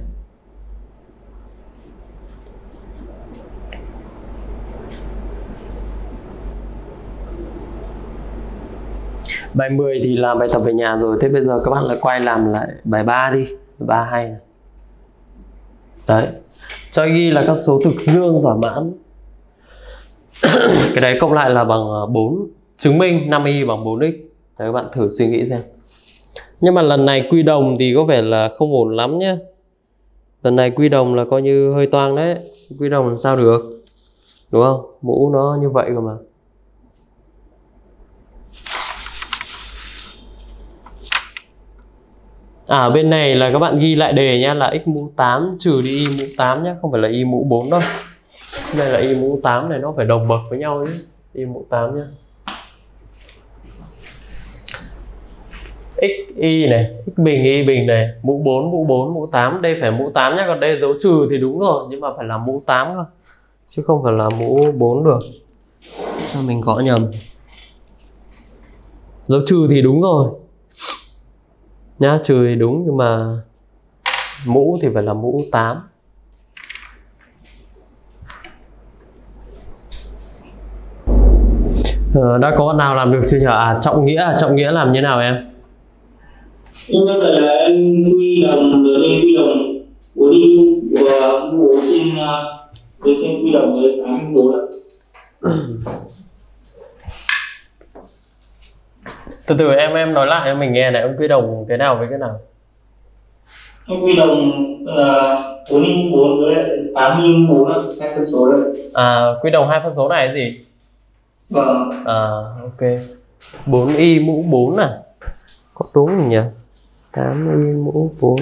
Bài 10 thì làm bài tập về nhà rồi. Thế bây giờ các bạn lại quay làm lại bài 3 đi. Bài 3 hay này. Đấy. Cho ghi là các số thực dương thỏa mãn. Cái đấy cộng lại là bằng 4. Chứng minh 5y bằng 4x. Đấy, các bạn thử suy nghĩ xem. Nhưng mà lần này quy đồng thì có vẻ là không ổn lắm nhé. Lần này quy đồng là coi như hơi toang đấy. Quy đồng làm sao được, đúng không? Mũ nó như vậy cơ mà. Bên này là các bạn ghi lại đề nhá, là x mũ 8 trừ đi y mũ 8 nhé, không phải là y mũ 4 đâu. Đây là y mũ 8 này, nó phải đồng bậc với nhau chứ. Y mũ 8 nhá. X y này, x bình y bình này, mũ 4 mũ 4 mũ 8, đây phải mũ 8 nhá, còn đây dấu trừ thì đúng rồi, nhưng mà phải là mũ 8 cơ, chứ không phải là mũ 4 được. Sao mình gõ nhầm? Dấu trừ thì đúng rồi nhá, trừ thì đúng, nhưng mà mũ thì phải là mũ 8. Đã có bạn nào làm được chưa nhỉ? Trọng nghĩa làm như nào em? Nhưng có thể là em quy đồng với quy đồng của đi của mũ trên quy đồng với 84 ạ. Từ từ em nói lại cho mình nghe này, ông quy đồng cái nào với cái nào? Em quy đồng là 4 với 84 hai phân số đấy. Quy đồng hai phân số này là gì? Vâng. Ok. 4y mũ 4 à? Có đúng không nhỉ? 8y mũ 4.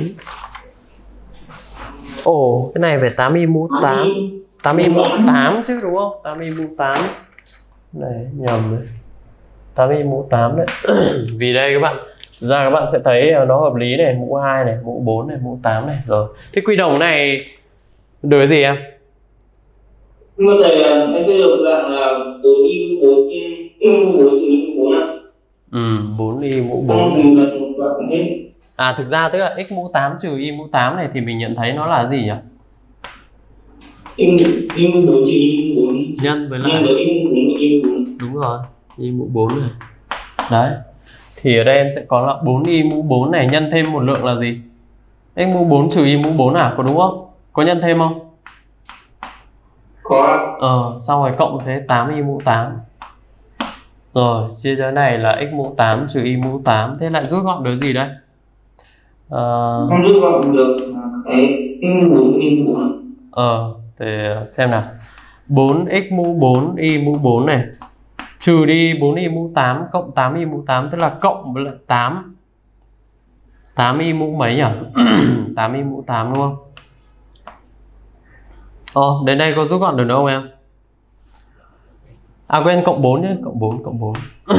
Ồ, cái này phải 8y mũ 8. 8y mũ 8 chứ đúng không? 8y mũ 8. Này, nhầm đấy. 8y mũ 8 đấy. Vì đây các bạn sẽ thấy nó hợp lý này, mũ 2 này, mũ 4 này, mũ 8 này rồi. Thế quy đồng này được cái gì em? Có thể là em sẽ được dạng là 4y mũ 4 trên y mũ 4 trừ y mũ 4 ạ. 4y mũ 4. Không dùng lần một đoạn hết. Thực ra tức là x mũ 8 trừ y mũ 8 này thì mình nhận thấy nó là gì nhỉ? Y mũ 4 trừ y mũ 4 nhân với lại y mũ 4 và y mũ 4. Đúng rồi, y mũ 4 này. Đấy. Thì ở đây em sẽ có là 4y mũ 4 này nhân thêm một lượng là gì? X mũ 4 trừ y mũ 4 có đúng không? Có nhân thêm không? Có. Xong rồi cộng thế 8y mũ 8. Rồi, chia cho này là x mũ 8 trừ y mũ 8. Thế lại rút gọn được gì đây? Không rút gọn được cái y mũ 4 y mũ 4. Để xem nào. 4x mũ 4 y mũ 4 này trừ đi 4y mũ 8 cộng 8y mũ 8, tức là cộng với lại 8y mũ mấy nhỉ? 8y mũ 8 đúng không? Đến đây có rút gọn được nữa không em? Quên, cộng 4 nhé, cộng 4.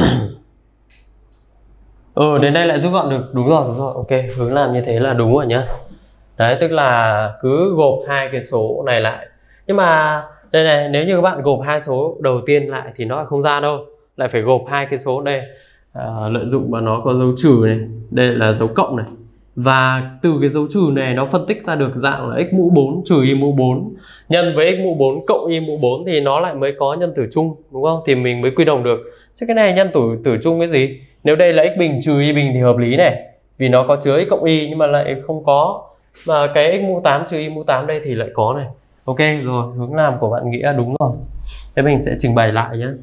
Đến đây lại rút gọn được, đúng rồi, ok, hướng làm như thế là đúng rồi nhá. Đấy, tức là cứ gộp hai cái số này lại. Nhưng mà Đây này, nếu như các bạn gộp hai số đầu tiên lại thì nó không ra đâu, lại phải gộp hai cái số đây. Lợi dụng mà nó có dấu trừ này, đây là dấu cộng này, và từ cái dấu trừ này nó phân tích ra được dạng là x mũ 4 trừ y mũ 4 nhân với x mũ 4 cộng y mũ 4 thì nó lại mới có nhân tử chung, đúng không? Thì mình mới quy đồng được. Chứ cái này nhân tử chung cái gì? Nếu đây là x bình trừ y bình thì hợp lý này, vì nó có chứa x cộng y nhưng mà lại không có, mà cái x mũ 8 trừ y mũ 8 đây thì lại có này. Ok rồi, hướng làm của bạn Nghĩa đúng rồi. Thế mình sẽ trình bày lại nhé.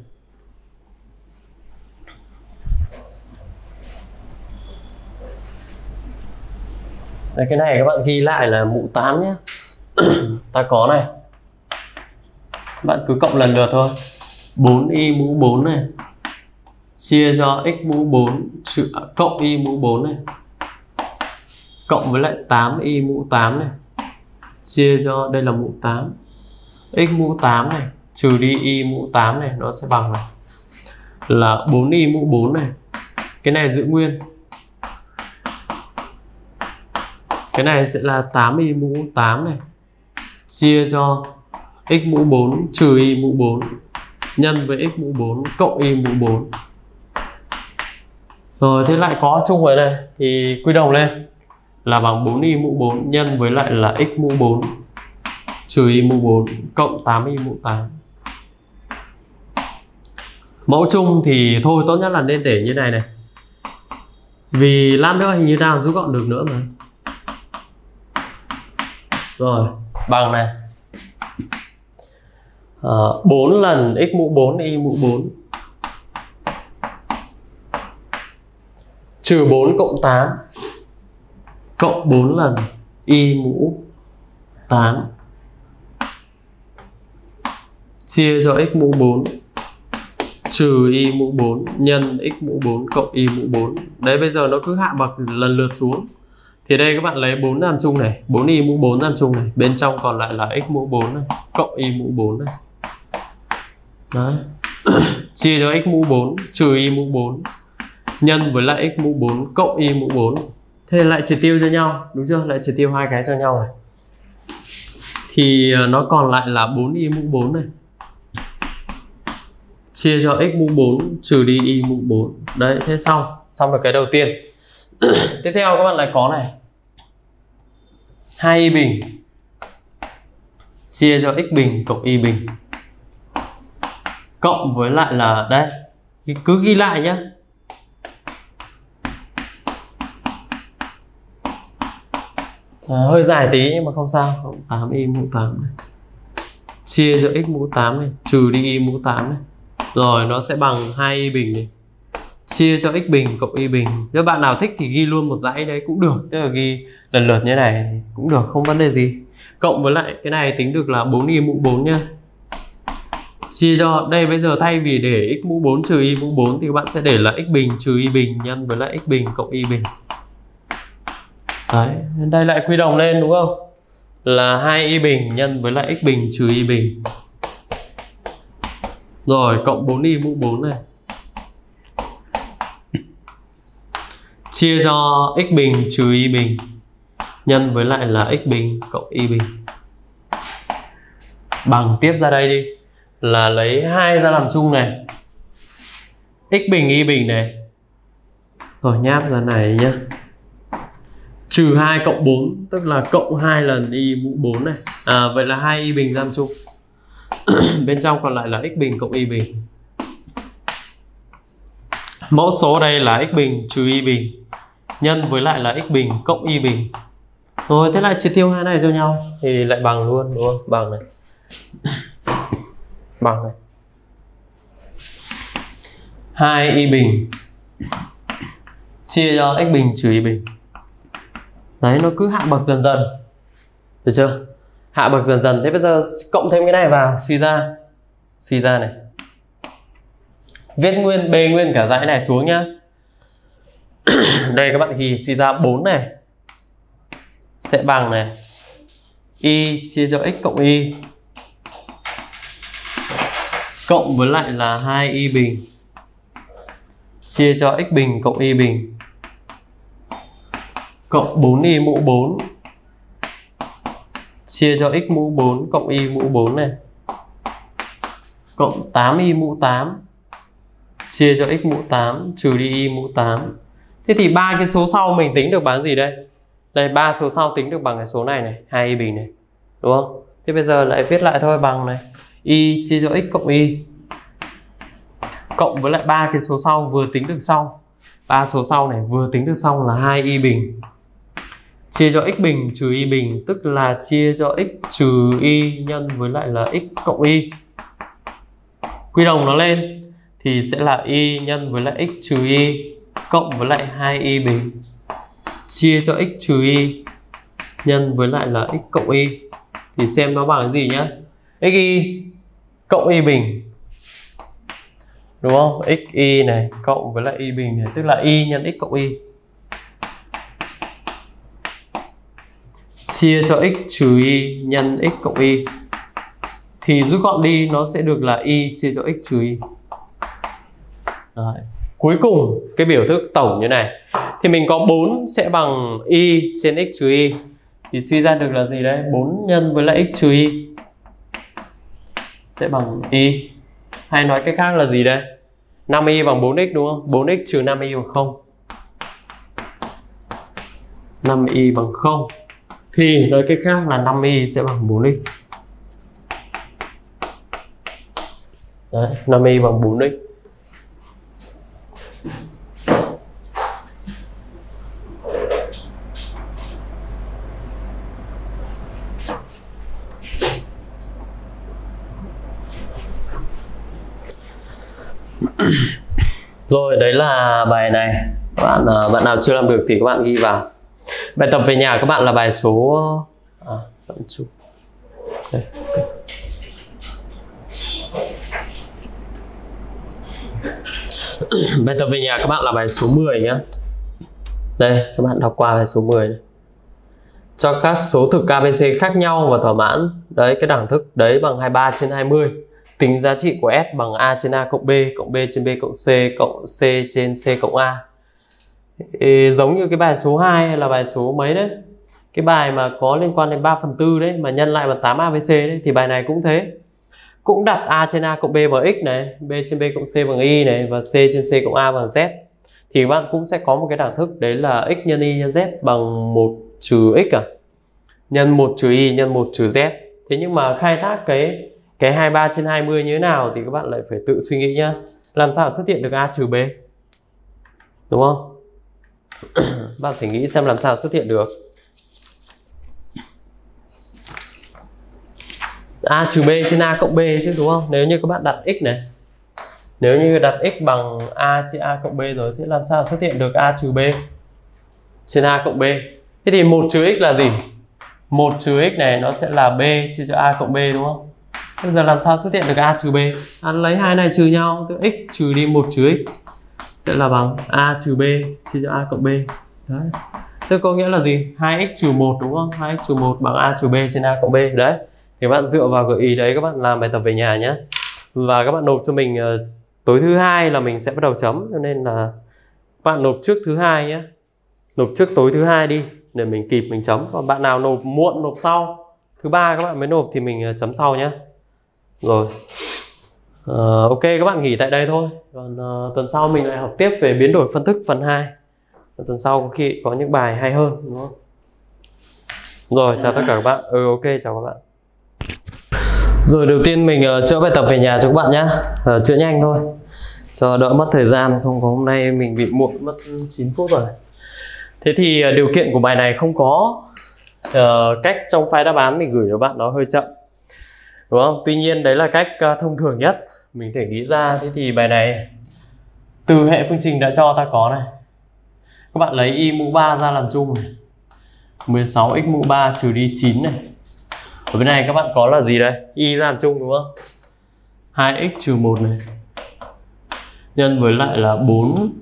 Đấy, cái này các bạn ghi lại là mũ 8 nhé. Ta có này, bạn cứ cộng lần lượt thôi. 4y mũ 4 này chia cho x mũ 4 cộng y mũ 4 này, cộng với lại 8y mũ 8 này chia cho, đây là mũ 8, x mũ 8 này trừ đi y mũ 8 này, nó sẽ bằng này là 4y mũ 4 này, cái này giữ nguyên, cái này sẽ là 8y mũ 8 này chia cho x mũ 4 trừ y mũ 4 nhân với x mũ 4 cộng y mũ 4. Rồi thế lại có chung rồi này, thì quy đồng lên là bằng 4y mũ 4 nhân với lại là x mũ 4 trừ y mũ 4 cộng 8y mũ 8. Mẫu chung thì thôi tốt nhất là nên để như này này, vì lát nữa hình như nào rút gọn được nữa mà. Rồi bằng này 4 lần x mũ 4 y mũ 4 trừ 4 cộng 8 cộng 4 lần y mũ 8 chia cho x mũ 4 trừ y mũ 4 nhân x mũ 4 cộng y mũ 4. Đấy, bây giờ nó cứ hạ bậc lần lượt xuống. Thì đây các bạn lấy 4 làm chung này, 4y mũ 4 làm chung này, bên trong còn lại là x mũ 4 này cộng y mũ 4 này. Đấy. Chia cho x mũ 4 trừ y mũ 4 nhân với lại x mũ 4 cộng y mũ 4. Thế lại triệt tiêu cho nhau, đúng chưa? Lại triệt tiêu hai cái cho nhau này. Thì nó còn lại là 4y mũ 4 này chia cho x mũ 4 trừ đi y mũ 4. Đấy, thế xong được cái đầu tiên. Tiếp theo các bạn lại có này 2y bình chia cho x bình cộng y bình cộng với lại là đây, cứ ghi lại nhé, hơi dài tí nhưng mà không sao, 8y mũ 8 này chia cho x mũ 8 này trừ đi y mũ 8 này, rồi nó sẽ bằng 2y bình này chia cho x bình cộng y bình. Nếu bạn nào thích thì ghi luôn một dãy đấy cũng được, tức là ghi lần lượt như này cũng được, không vấn đề gì. Cộng với lại cái này tính được là 4y mũ 4 nhá, chia cho đây, bây giờ thay vì để x mũ 4 trừ y mũ 4 thì các bạn sẽ để là x bình trừ y bình nhân với lại x bình cộng y bình. Đấy, đây lại quy đồng lên đúng không, là 2y bình nhân với lại x bình trừ y bình, rồi cộng 4y mũ 4 này chia cho x bình trừ y bình nhân với lại là x bình cộng y bình. Bằng tiếp ra đây đi, là lấy 2 ra làm chung này, x bình y bình này, rồi nháp ra này nhá, trừ 2 cộng 4 tức là cộng 2 lần y mũ 4 này, vậy là 2 y bình ra làm chung. Bên trong còn lại là x bình cộng y bình. Mẫu số đây là x bình trừ y bình nhân với lại là x bình cộng y bình. Rồi thế lại triệt tiêu hai này cho nhau thì lại bằng luôn đúng không? Bằng này. Bằng này. 2y bình chia cho x bình trừ y bình. Đấy, nó cứ hạ bậc dần dần. Được chưa? Hạ bậc dần dần. Thế bây giờ cộng thêm cái này vào, suy ra này. Viết nguyên B nguyên cả dãy này xuống nhá. Đây các bạn ghi suy ra 4 này sẽ bằng này y chia cho x cộng y cộng với lại là 2y bình chia cho x bình cộng y bình cộng 4y mũ 4 chia cho x mũ 4 cộng y mũ 4 này cộng 8y mũ 8 chia cho x mũ 8 trừ đi y mũ 8. Thế thì ba cái số sau mình tính được bằng gì đây? Đây, ba số sau tính được bằng cái số này này, 2y bình này, đúng không? Thế bây giờ lại viết lại thôi, bằng này y chia cho x cộng y cộng với lại ba cái số sau vừa tính được sau. Ba số sau này vừa tính được xong là 2y bình chia cho x bình trừ y bình, tức là chia cho x trừ y nhân với lại là x cộng y. Quy đồng nó lên thì sẽ là y nhân với lại x trừ y cộng với lại 2y bình chia cho x trừ y nhân với lại là x cộng y. Thì xem nó bằng cái gì nhá. Xy cộng y bình, đúng không? Xy này cộng với lại y bình này, tức là y nhân x cộng y chia cho x trừ y nhân x cộng y. Thì rút gọn đi nó sẽ được là y chia cho x trừ y. Đấy. Cuối cùng cái biểu thức tổng như này thì mình có 4 sẽ bằng y trên x trừ y. Thì suy ra được là gì đấy? 4 nhân với lại x trừ y sẽ bằng y. Hay nói cách khác là gì đây? 5y bằng 4x đúng không? 4x trừ 5y bằng 0. 5y bằng 0. Thì nói cách khác là 5y sẽ bằng 4x. Đấy, 5y bằng 4x. Rồi, đấy là bài này. Bạn nào chưa làm được thì các bạn ghi vào. Bài tập về nhà các bạn là bài số đây, okay. Bài tập về nhà các bạn là bài số 10 nhá. Đây, các bạn đọc qua bài số 10 này. Cho các số thực ABC khác nhau và thỏa mãn. Đấy, cái đẳng thức đấy bằng 23 trên 20. Tính giá trị của S bằng A trên A cộng B trên B cộng C trên C cộng A. Giống như cái bài số 2 hay là bài số mấy đấy, cái bài mà có liên quan đến 3/4 đấy mà nhân lại bằng 8 ABC đấy, thì bài này cũng thế. Cũng đặt A trên A cộng B bằng x này, B trên B cộng C bằng y này và C trên C cộng A bằng Z. Thì các bạn cũng sẽ có một cái đẳng thức đấy là x nhân y nhân Z bằng 1 trừ x nhân 1 trừ y nhân 1 trừ Z. Thế nhưng mà khai thác cái 23 trên 20 như thế nào thì các bạn lại phải tự suy nghĩ nhá. Làm sao xuất hiện được A trừ B? Đúng không? Bạn phải nghĩ xem làm sao xuất hiện được. A trừ B trên A cộng B chứ, đúng không? Nếu như các bạn đặt x này, nếu như đặt x bằng A trên A cộng B rồi, thế làm sao xuất hiện được A trừ B trên A cộng B? Thế thì 1 trừ x là gì? 1 trừ x này nó sẽ là B chia cho A cộng B, đúng không? Bây giờ làm sao xuất hiện được A trừ B? Lấy hai này trừ nhau, tức x trừ đi 1 trừ x sẽ là bằng A trừ B chia cho A cộng B. Đấy. Tức có nghĩa là gì? 2x trừ 1 đúng không? 2x trừ 1 bằng A trừ B trên A cộng B. Đấy. Thì các bạn dựa vào gợi ý đấy các bạn làm bài tập về nhà nhé. Và các bạn nộp cho mình tối thứ hai là mình sẽ bắt đầu chấm, cho nên là các bạn nộp trước thứ hai nhé. Nộp trước tối thứ hai đi để mình kịp mình chấm. Còn bạn nào nộp muộn nộp sau, thứ ba các bạn mới nộp thì mình chấm sau nhé. Rồi. Ok, các bạn nghỉ tại đây thôi. Còn tuần sau mình lại học tiếp về biến đổi phân thức phần 2. Tuần sau có khi có những bài hay hơn, đúng không? Rồi, chào tất cả các bạn. Ok, chào các bạn. Rồi, đầu tiên mình chữa bài tập về nhà cho các bạn nhé. Chữa nhanh thôi, cho đỡ mất thời gian. Không có hôm nay mình bị muộn mất 9 phút rồi. Thế thì điều kiện của bài này không có cách trong file đáp án mình gửi cho bạn nó hơi chậm, đúng không? Tuy nhiên đấy là cách thông thường nhất mình thể nghĩ ra. Thế thì bài này từ hệ phương trình đã cho ta có này, các bạn lấy y mũ 3 ra làm chung này, 16x mũ 3 trừ đi 9 này. Ở bên này các bạn có là gì đây? Y ra làm chung đúng không? 2x trừ 1 này nhân với lại là 4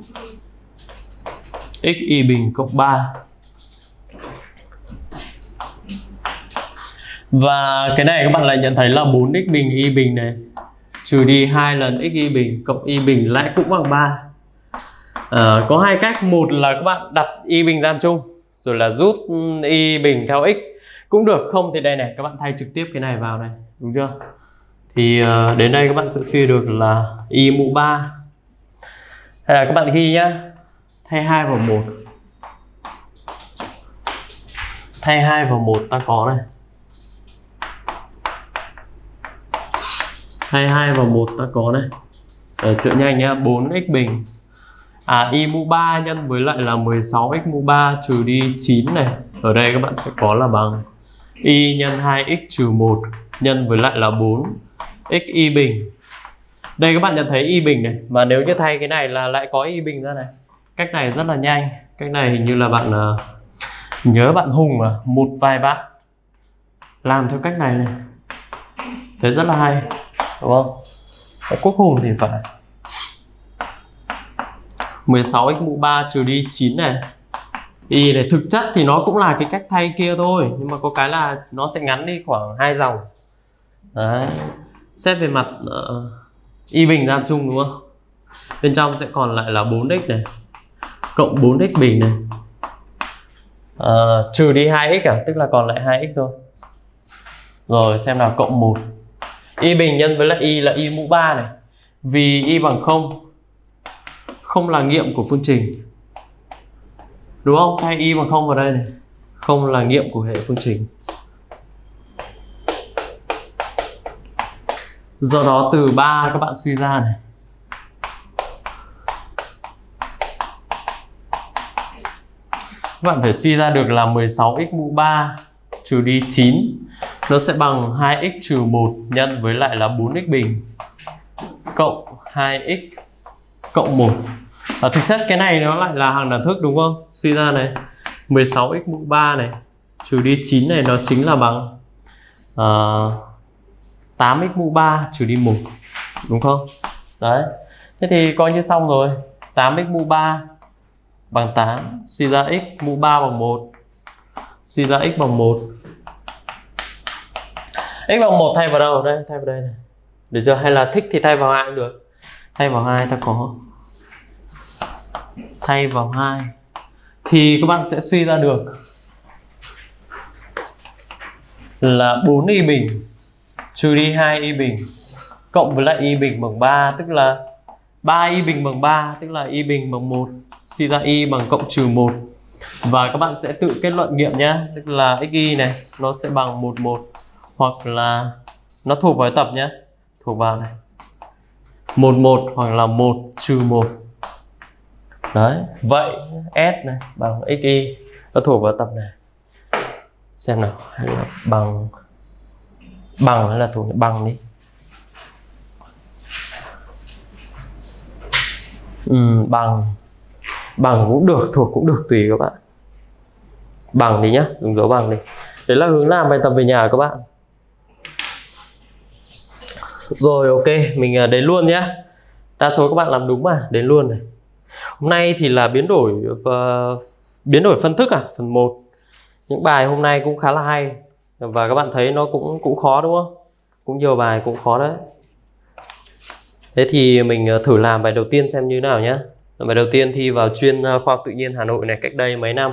x y bình cộng 3. Và cái này các bạn lại nhận thấy là 4x bình y bình này trừ đi 2 lần x y bình cộng y bình lại cũng bằng 3. Có hai cách. Một là các bạn đặt y bình ra chung rồi là rút y bình theo x cũng được. Không thì đây này, các bạn thay trực tiếp cái này vào này, đúng chưa? Thì đến đây các bạn sẽ suy được là y mũ 3. Hay là các bạn ghi nhá, thay 2 vào 1. Thay 2 vào 1 ta có này. Thay 2 vào 1 ta có này. Chữa nhanh nhá, 4x bình. Y mũ 3 nhân với lại là 16x mũ 3 trừ đi 9 này. Ở đây các bạn sẽ có là bằng y nhân 2x trừ 1 nhân với lại là 4x y bình. Đây các bạn nhận thấy y bình này. Mà nếu như thay cái này là lại có y bình ra này. Cách này rất là nhanh. Cách này hình như là bạn nhớ bạn Hùng mà, một vài bạn làm theo cách này này. Thế rất là hay, đúng không? Quốc Hùng thì phải 16x mũ 3 trừ đi 9 này. Y này thực chất thì nó cũng là cái cách thay kia thôi, nhưng mà có cái là nó sẽ ngắn đi khoảng 2 dòng. Đấy. Xét về mặt y bình ra chung đúng không? Bên trong sẽ còn lại là 4x này cộng 4x bình này, trừ đi 2x tức là còn lại 2x thôi. Rồi xem nào, cộng 1. Y bình nhân với lại y là y mũ 3 này. Vì y bằng 0, không là nghiệm của phương trình, đúng không? Thay y bằng 0 vào đây này, không là nghiệm của hệ phương trình. Do đó từ 3 các bạn suy ra này, các bạn phải suy ra được là 16x mũ 3 trừ đi 9 nó sẽ bằng 2x trừ 1 nhân với lại là 4x bình cộng 2x cộng 1. Thực chất cái này nó lại là hàng đẳng thức đúng không? Suy ra này, 16x mũ 3 này trừ đi 9 này nó chính là bằng 8x mũ 3 trừ đi 1, đúng không? Đấy. Thế thì coi như xong rồi. 8x mũ 3 bằng 8, suy ra x mũ 3 bằng 1, suy ra x bằng 1. X bằng 1 thay vào đâu? Đây, thay vào đây này. Được chưa? Hay là thích thì thay vào 2 cũng được. Thay vào 2 ta có, thay vào 2 thì các bạn sẽ suy ra được là 4y bình trừ đi 2y bình cộng với lại y bình bằng 3, tức là 3y bình bằng 3, tức là y bình bằng 1, suy ra y bằng cộng trừ 1. Và các bạn sẽ tự kết luận nghiệm nhé, tức là xy này nó sẽ bằng 11, hoặc là nó thuộc vào tập nhé, thuộc vào này 11 hoặc là 1 trừ 1. Đấy, vậy S này bằng xy nó thuộc vào tập này. Xem nào, hay là bằng hay là thuộc bằng đi. Bằng cũng được, thuộc cũng được, tùy các bạn. Bằng đi nhá, dùng dấu bằng đi. Đấy là hướng làm bài tập về nhà các bạn. Rồi ok, mình đến luôn nhé. Đa số các bạn làm đúng mà, đến luôn này. Hôm nay thì là biến đổi phân thức phần 1. Những bài hôm nay cũng khá là hay. Và các bạn thấy nó cũng khó đúng không? Cũng nhiều bài cũng khó đấy. Thế thì mình thử làm bài đầu tiên xem như thế nào nhé. Bài đầu tiên thi vào chuyên khoa học tự nhiên Hà Nội này cách đây mấy năm.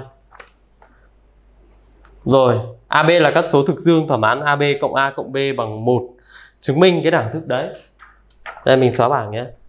Rồi, AB là các số thực dương thỏa mãn AB cộng A cộng B bằng 1. Chứng minh cái đẳng thức đấy. Đây mình xóa bảng nhé.